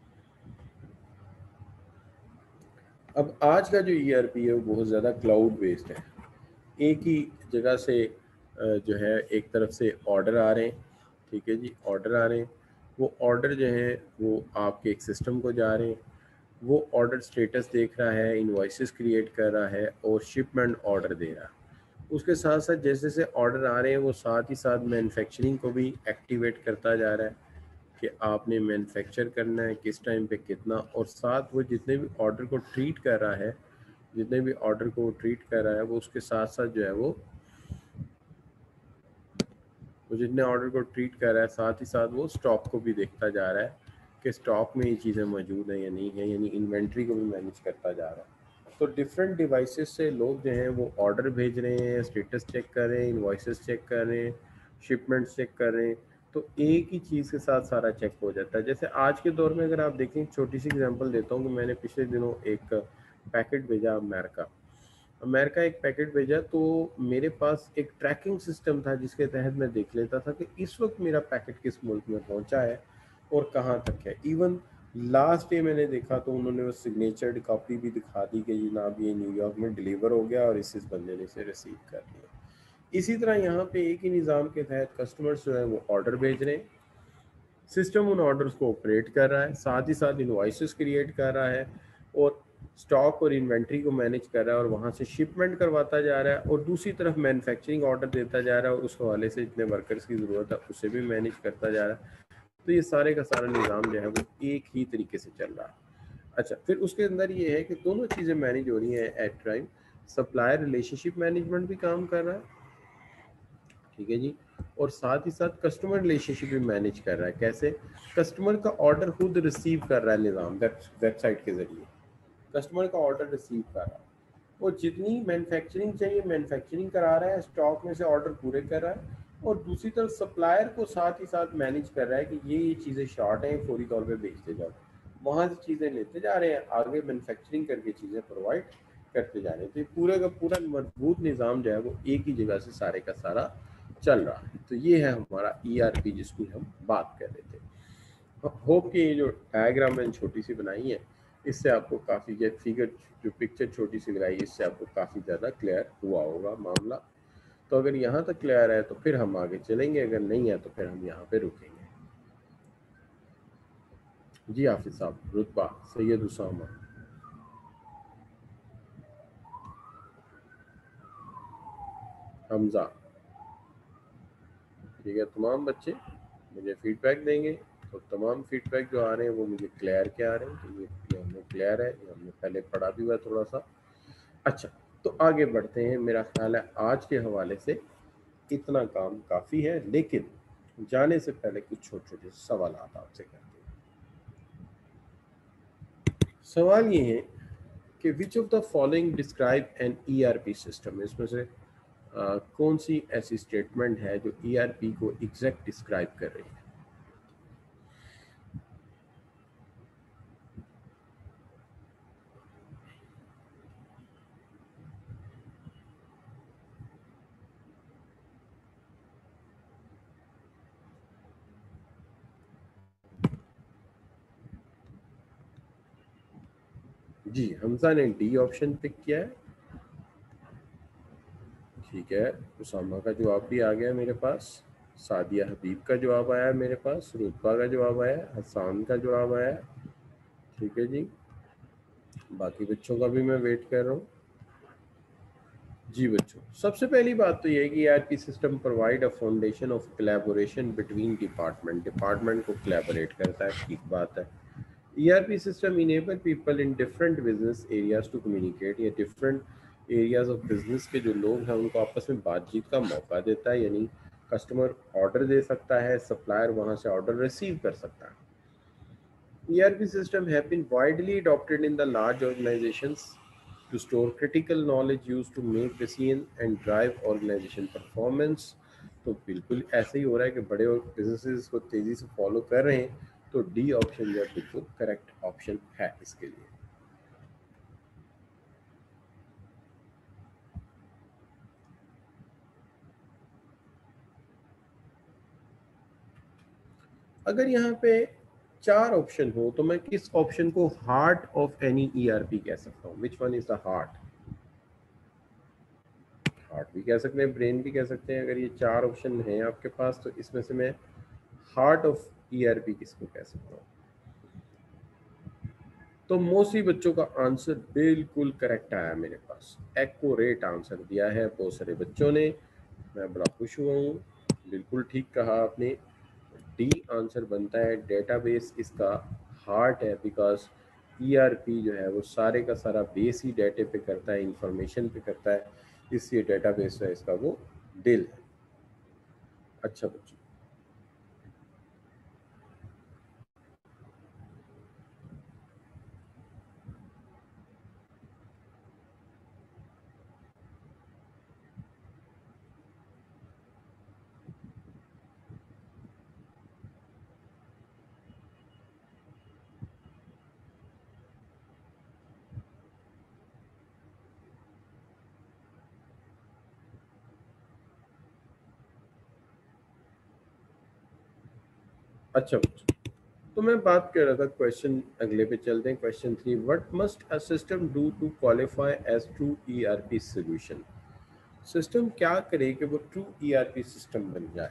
अब आज का जो ईआरपी है वो बहुत ज़्यादा क्लाउड बेस्ड है। एक ही जगह से जो है एक तरफ से ऑर्डर आ रहे हैं, ठीक है जी, ऑर्डर आ रहे हैं। वो ऑर्डर जो है वो आपके एक सिस्टम को जा रहे हैं, वो ऑर्डर स्टेटस देख रहा है, इनवॉइसेस क्रिएट कर रहा है और शिपमेंट ऑर्डर दे रहा है। उसके साथ साथ जैसे जैसे ऑर्डर आ रहे हैं वो साथ ही साथ मैन्युफैक्चरिंग को भी एक्टिवेट करता जा रहा है कि आपने मैन्युफैक्चर करना है, किस टाइम पे कितना, और साथ वो जितने भी ऑर्डर को ट्रीट कर रहा है, जितने भी ऑर्डर को ट्रीट कर रहा है वो उसके साथ साथ जो है वो जितने ऑर्डर को ट्रीट कर रहा है साथ ही साथ वो स्टॉक को भी देखता जा रहा है कि स्टॉक में ये चीज़ें मौजूद हैं या नहीं है, यानी इन्वेंट्री को भी मैनेज करता जा रहा है। तो डिफरेंट डिवाइसेस से लोग जो हैं वो ऑर्डर भेज रहे हैं, स्टेटस चेक कर रहे हैं, इन्वॉइसेस चेक कर रहे हैं, शिपमेंट्स चेक कर रहे हैं। तो एक ही चीज़ के साथ सारा चेक हो जाता है। जैसे आज के दौर में अगर आप देखें, छोटी सी एग्जांपल देता हूँ कि मैंने पिछले दिनों एक पैकेट भेजा अमेरिका। अमेरिका एक पैकेट भेजा तो मेरे पास एक ट्रैकिंग सिस्टम था जिसके तहत मैं देख लेता था कि इस वक्त मेरा पैकेट किस मुल्क में पहुंचा है और कहाँ तक है। इवन लास्ट डे मैंने देखा तो उन्होंने वो सिग्नेचर्ड कॉपी भी दिखा दी कि जनाब ये न्यूयॉर्क में डिलीवर हो गया और इस बंदे ने इसे रिसीव कर लिया। इसी तरह यहाँ पे एक ही निज़ाम के तहत कस्टमर्स जो है वो ऑर्डर भेज रहे हैं, सिस्टम उन ऑर्डर्स को ऑपरेट कर रहा है, साथ ही साथ इनवॉइसेस क्रिएट कर रहा है और स्टॉक और इन्वेंट्री को मैनेज कर रहा है और वहाँ से शिपमेंट करवाता जा रहा है, और दूसरी तरफ मैन्युफैक्चरिंग ऑर्डर देता जा रहा है और उस हवाले से जितने वर्कर्स की ज़रूरत है उसे भी मैनेज करता जा रहा है। तो ये सारे का सारा निज़ाम जो है वो एक ही तरीके से चल रहा है। अच्छा, फिर उसके अंदर ये है कि दोनों चीज़ें मैनेज हो रही हैं at time. Supplier relationship management भी काम कर रहा है, ठीक है जी, और साथ ही साथ कस्टमर रिलेशनशिप भी मैनेज कर रहा है। कैसे? कस्टमर का ऑर्डर खुद रिसीव कर रहा है निज़ाम वेबसाइट के ज़रिए, कस्टमर का ऑर्डर रिसीव कर रहा है, वो जितनी मैन्युफैक्चरिंग चाहिए मैन्युफैक्चरिंग करा रहा है, स्टॉक में से ऑर्डर पूरे कर रहा है, और दूसरी तरफ सप्लायर को साथ ही साथ मैनेज कर रहा है कि ये चीज़ें शॉर्ट हैं, फौरी तौर पे बेचते जाओ, वहाँ से चीज़ें लेते जा रहे हैं, आगे मैन्युफैक्चरिंग करके चीज़ें प्रोवाइड करते जा रहे हैं। तो ये पूरा का पूरा मजबूत निज़ाम जो है वो एक ही जगह से सारे का सारा चल रहा है। तो ये है हमारा ईआरपी जिसकी हम बात कर रहे थे। होप कि ये जो डायग्राम मैंने छोटी सी बनाई है इससे आपको काफ़ी, ये फिगर जो पिक्चर छोटी सी लगाई है इससे आपको काफ़ी ज़्यादा क्लियर हुआ होगा मामला। तो अगर यहाँ तक क्लियर है तो फिर हम आगे चलेंगे, अगर नहीं है तो फिर हम यहाँ पे रुकेंगे। जी हाफिज साहब, रुतबा सैयद उसामा। हमजा। ठीक है, तमाम बच्चे मुझे फीडबैक देंगे। तो तमाम फीडबैक जो आ रहे हैं वो मुझे क्लियर के आ रहे हैं। तो ये हमें क्लियर है, ये हमने पहले पढ़ा भी हुआ थोड़ा सा। अच्छा, तो आगे बढ़ते हैं। मेरा ख्याल है आज के हवाले से इतना काम काफ़ी है, लेकिन जाने से पहले कुछ छोटे छोटे सवाल आपसे करते हैं। सवाल ये है कि which of the following describe an ERP system. इसमें से कौन सी ऐसी स्टेटमेंट है जो ईआरपी को एग्जैक्ट डिस्क्राइब कर रही है। जी, हमजा ने डी ऑप्शन पिक किया है। ठीक है, उसामा का जवाब भी आ गया मेरे पास, सादिया हबीब का जवाब आया मेरे पास, रुतबा का जवाब आया, हसान का जवाब आया। ठीक है जी, बाकी बच्चों का भी मैं वेट कर रहा हूँ। जी बच्चों, सबसे पहली बात तो ये है कि ERP system provide a foundation of collaboration between department. Department को कोलैबोरेट करता है, ठीक बात है। ERP system enable people in different business areas to communicate. ये डिफरेंट एरियाज ऑफ बिजनेस के जो लोग हैं उनको आपस में बातचीत का मौका देता है, यानी कस्टमर ऑर्डर दे सकता है, सप्लायर वहाँ से ऑर्डर रिसीव कर सकता है। ERP system have been widely adopted in the large organizations to store critical knowledge used to make decision and drive organization performance। तो बिल्कुल ऐसे ही हो रहा है कि बड़े बिजनेसेस को तेजी से फॉलो कर रहे हैं। तो डी ऑप्शन जो है बिल्कुल करेक्ट ऑप्शन है इसके लिए। अगर यहाँ पे चार ऑप्शन हो तो मैं किस ऑप्शन को हार्ट ऑफ एनी ईआरपी कह सकता हूँ? Which one is the heart? Heart भी कह सकते हैं, ब्रेन भी कह सकते हैं। अगर ये चार ऑप्शन हैं आपके पास तो इसमें से मैं हार्ट ऑफ ईआरपी किसको कह सकता हूँ? तो मोस्टली बच्चों का आंसर बिल्कुल करेक्ट आया मेरे पास, एक्यूरेट आंसर दिया है बहुत सारे बच्चों ने। मैं बड़ा खुश हुआ हूँ, बिल्कुल ठीक कहा आपने। डी आंसर बनता है, डेटाबेस इसका हार्ट है, बिकॉज ईआरपी जो है वो सारे का सारा बेस ही डेटे पे करता है, इंफॉर्मेशन पे करता है, इसलिए डेटाबेस है इसका वो दिल है। अच्छा बच्चों, अच्छा बच्चों, तो मैं बात कर रहा था, क्वेश्चन अगले पे चलते हैं। Question 3, what must a system do to qualify as true ERP solution. System क्या करे कि वो ट्रू ईआरपी सिस्टम बन जाए?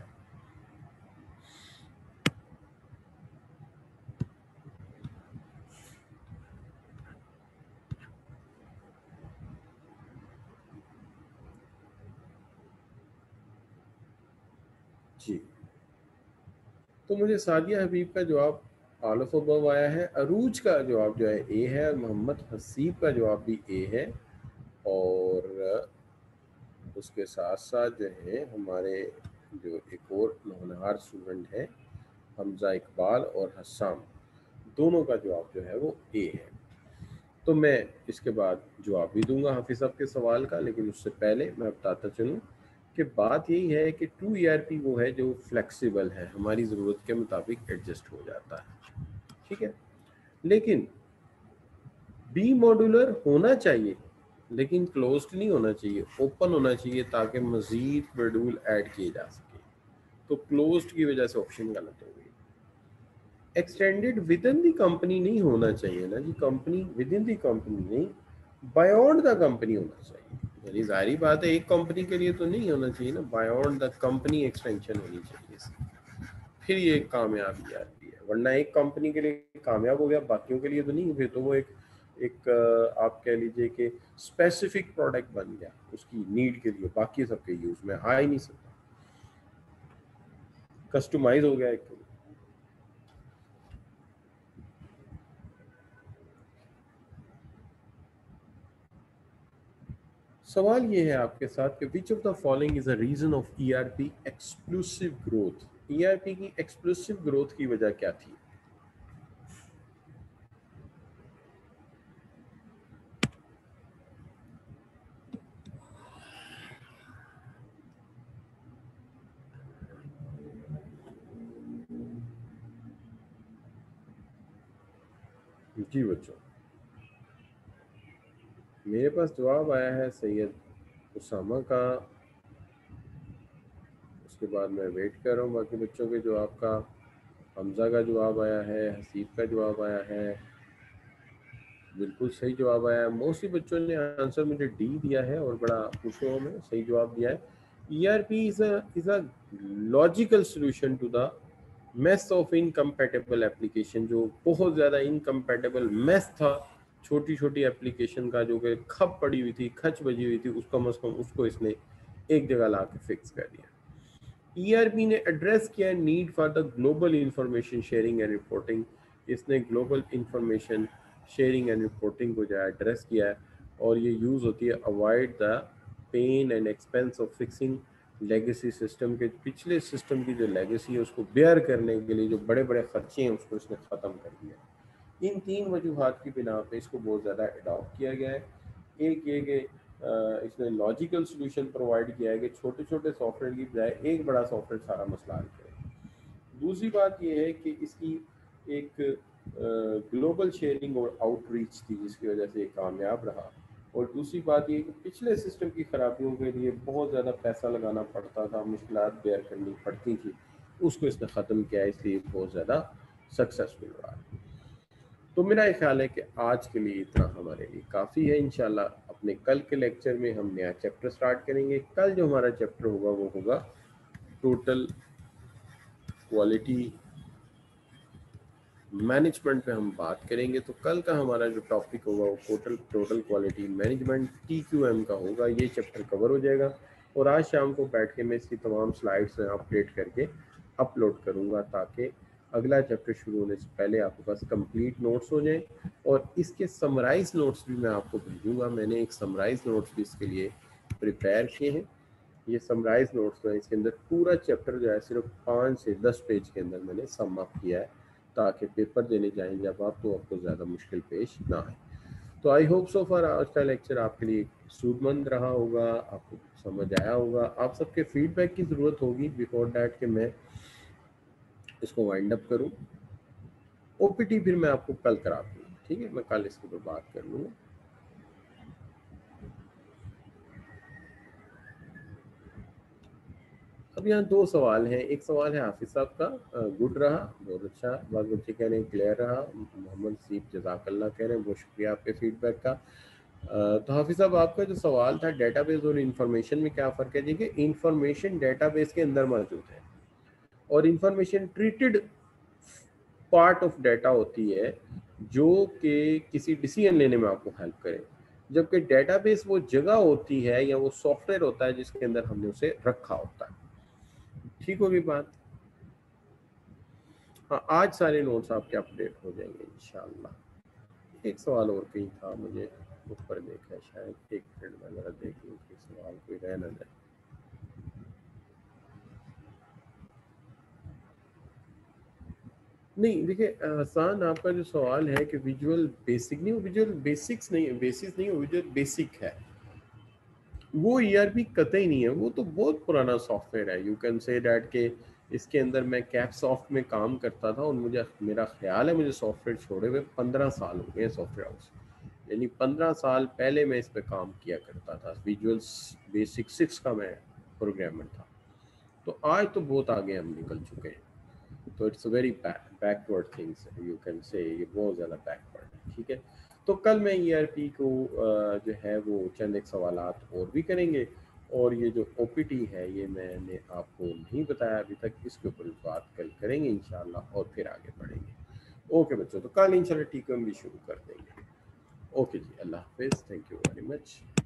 जी, तो मुझे सादिया हबीब का जवाब ऑल ऑफ अबव आया है, अरूज का जवाब जो है ए है, मोहम्मद हसीब का जवाब भी ए है, और उसके साथ साथ जो है हमारे जो एक और होनहार स्टूडेंट है हमजा इकबाल और हसाम, दोनों का जवाब जो है वो ए है। तो मैं इसके बाद जवाब भी दूंगा हाफिज साहब के सवाल का, लेकिन उससे पहले मैं बताता चलूँ कि बात यही है कि ट्रू ईआरपी वो है जो फ्लेक्सिबल है, हमारी ज़रूरत के मुताबिक एडजस्ट हो जाता है। ठीक है, लेकिन बी मॉड्यूलर होना चाहिए, लेकिन क्लोज्ड नहीं होना चाहिए, ओपन होना चाहिए ताकि मज़ीद मॉड्यूल ऐड किए जा सके। तो क्लोज्ड की वजह से ऑप्शन गलत हो गई। Extended within the company नहीं होना चाहिए ना जी, company within the company नहीं, बायॉन्ड द कंपनी होना चाहिए। यानी जाहिर बात है एक कंपनी के लिए तो नहीं होना चाहिए ना, बायॉन्ड द कंपनी एक्सटेंशन होनी चाहिए इसकी। फिर ये एक कामयाबी आती है, वरना एक कंपनी के लिए कामयाब हो गया बाकियों के लिए तो नहीं, फिर तो वो एक एक आप कह लीजिए कि स्पेसिफिक प्रोडक्ट बन गया उसकी नीड के लिए, बाकी सबके यूज में आ ही नहीं सकता, कस्टमाइज हो गया एक। सवाल ये है आपके साथ कि which of the following is a reason of ERP explosive growth. ERP की एक्सप्लोसिव ग्रोथ की वजह क्या थी? जी बच्चों, मेरे पास जवाब आया है सैयद उसामा का, उसके बाद मैं वेट कर रहा हूँ बाकी बच्चों के जवाब का। हमजा का जवाब आया है, हसीब का जवाब आया है, बिल्कुल सही जवाब आया है। मोस्टली बच्चों ने आंसर मुझे डी दिया है और बड़ा खुश हुआ मैं, सही जवाब दिया है। ERP is a logical solution to the mess of incompatible application. जो बहुत ज़्यादा इनकम्पैटिबल मेस था छोटी छोटी एप्लीकेशन का, जो कि खप पड़ी हुई थी, खच बजी हुई थी, उसको कम से कम उसको इसने एक जगह ला के फिक्स कर दिया। ईआरपी ने एड्रेस किया need for the global information sharing and reporting. इसने global information sharing and reporting को जो है एड्रेस किया है, और ये यूज़ होती है avoid the pain and expense of fixing legacy system के। पिछले सिस्टम की जो लेगेसी है उसको बेयर करने के लिए जो बड़े बड़े खर्चे हैं उसको इसने ख़त्म कर दिया। इन तीन वजूहात की बिना पे इसको बहुत ज़्यादा अडॉप्ट किया गया है। एक ये कि इसने लॉजिकल सोल्यूशन प्रोवाइड किया है कि छोटे छोटे सॉफ्टवेयर की बजाय एक बड़ा सॉफ्टवेयर सारा मसला हल करे। दूसरी बात यह है कि इसकी एक ग्लोबल शेयरिंग और आउटरीच थी जिसकी वजह से ये कामयाब रहा। और दूसरी बात ये कि पिछले सिस्टम की खराबियों के लिए बहुत ज़्यादा पैसा लगाना पड़ता था, मुश्किलात बेयर करनी पड़ती थी, उसको इसने ख़त्म किया, इसलिए बहुत ज़्यादा सक्सेसफुल रहा। तो मेरा ये ख्याल है कि आज के लिए इतना हमारे लिए काफ़ी है। इंशाल्लाह अपने कल के लेक्चर में हम नया चैप्टर स्टार्ट करेंगे। कल जो हमारा चैप्टर होगा वो होगा टोटल क्वालिटी मैनेजमेंट पे हम बात करेंगे। तो कल का हमारा जो टॉपिक होगा वो total total quality management TQM का होगा। ये चैप्टर कवर हो जाएगा और आज शाम को बैठ के मैं इसकी तमाम स्लाइड्स अपडेट करके अपलोड करूँगा ताकि अगला चैप्टर शुरू होने से पहले आपके पास कंप्लीट नोट्स हो जाएं। और इसके समराइज नोट्स भी मैं आपको भेजूँगा। मैंने एक समराइज नोट्स भी इसके लिए प्रिपेयर किए हैं। ये समराइज नोट्स में इसके अंदर पूरा चैप्टर जो है सिर्फ 5 से 10 पेज के अंदर मैंने सम अप किया है ताकि पेपर देने जाएं जब आप तो आपको ज़्यादा मुश्किल पेश ना आए। तो आई होप सो फार आज का लेक्चर आपके लिए सूदमंद रहा होगा, आपको समझ आया होगा। आप सबके फीडबैक की ज़रूरत होगी बिफोर डैट कि मैं इसको वाइंड अप करूँ। OPT फिर मैं आपको कल करा दूँगा, ठीक है? मैं कल इसके ऊपर बात कर लूँगा। अब यहाँ दो सवाल हैं। एक सवाल है हाफिज साहब का, गुड रहा, बहुत अच्छा, बहुत बच्चे कह रहे हैं क्लियर रहा। मोहम्मद सीफ जजाकल्ला कह रहे हैं बहुत शुक्रिया आपके फीडबैक का। तो हाफिज साहब आपका जो सवाल था डेटाबेस और इंफॉर्मेशन में क्या फ़र्क है? देखिए इंफॉर्मेशन डेटाबेस के अंदर मौजूद है और information treated part of data होती है जो कि किसी डिसीजन लेने में आपको हेल्प करे, जबकि डेटाबेस वो जगह होती है या वो सॉफ्टवेयर होता है जिसके अंदर हमने उसे रखा होता है। ठीक होगी बात? हाँ, आज सारे नोट्स आपके अपडेट हो जाएंगे इंशाल्लाह। एक सवाल और कहीं था, मुझे ऊपर देखा है शायद, एक मिनट में ज़रा देख लूँ कि सवाल कोई रह ना जाए। नहीं देखिए आसान, आपका जो सवाल है कि विजुअल बेसिक नहीं, विजुअल बेसिक्स नहीं, बेसिस नहीं, विजुअल बेसिक है, वो ईआरपी कतई नहीं है, वो तो बहुत पुराना सॉफ्टवेयर है। यू कैन से डैट के इसके अंदर मैं कैप सॉफ्ट में काम करता था और मुझे मेरा ख्याल है मुझे सॉफ्टवेयर छोड़े हुए 15 साल हो गए सॉफ्टवेयर हाउस। यानी 15 साल पहले मैं इस पे काम किया करता था, विजुअल बेसिक 6 का मैं प्रोग्रामर था। तो आज तो बहुत आगे हम निकल चुके हैं। तो it's very backward things, you can say ये बहुत ज़्यादा बैकवर्ड है। ठीक है, तो कल मैं ईआरपी को जो है वो चंद एक सवालात और भी करेंगे, और ये जो ओपीटी है ये मैंने आपको नहीं बताया अभी तक, इसके ऊपर बात कल करेंगे इंशाल्लाह और फिर आगे बढ़ेंगे। ओके बच्चों, तो कल इंशाल्लाह टीकम भी शुरू कर देंगे। ओके जी, अल्लाह हाफिज़, थैंक यू वेरी मच।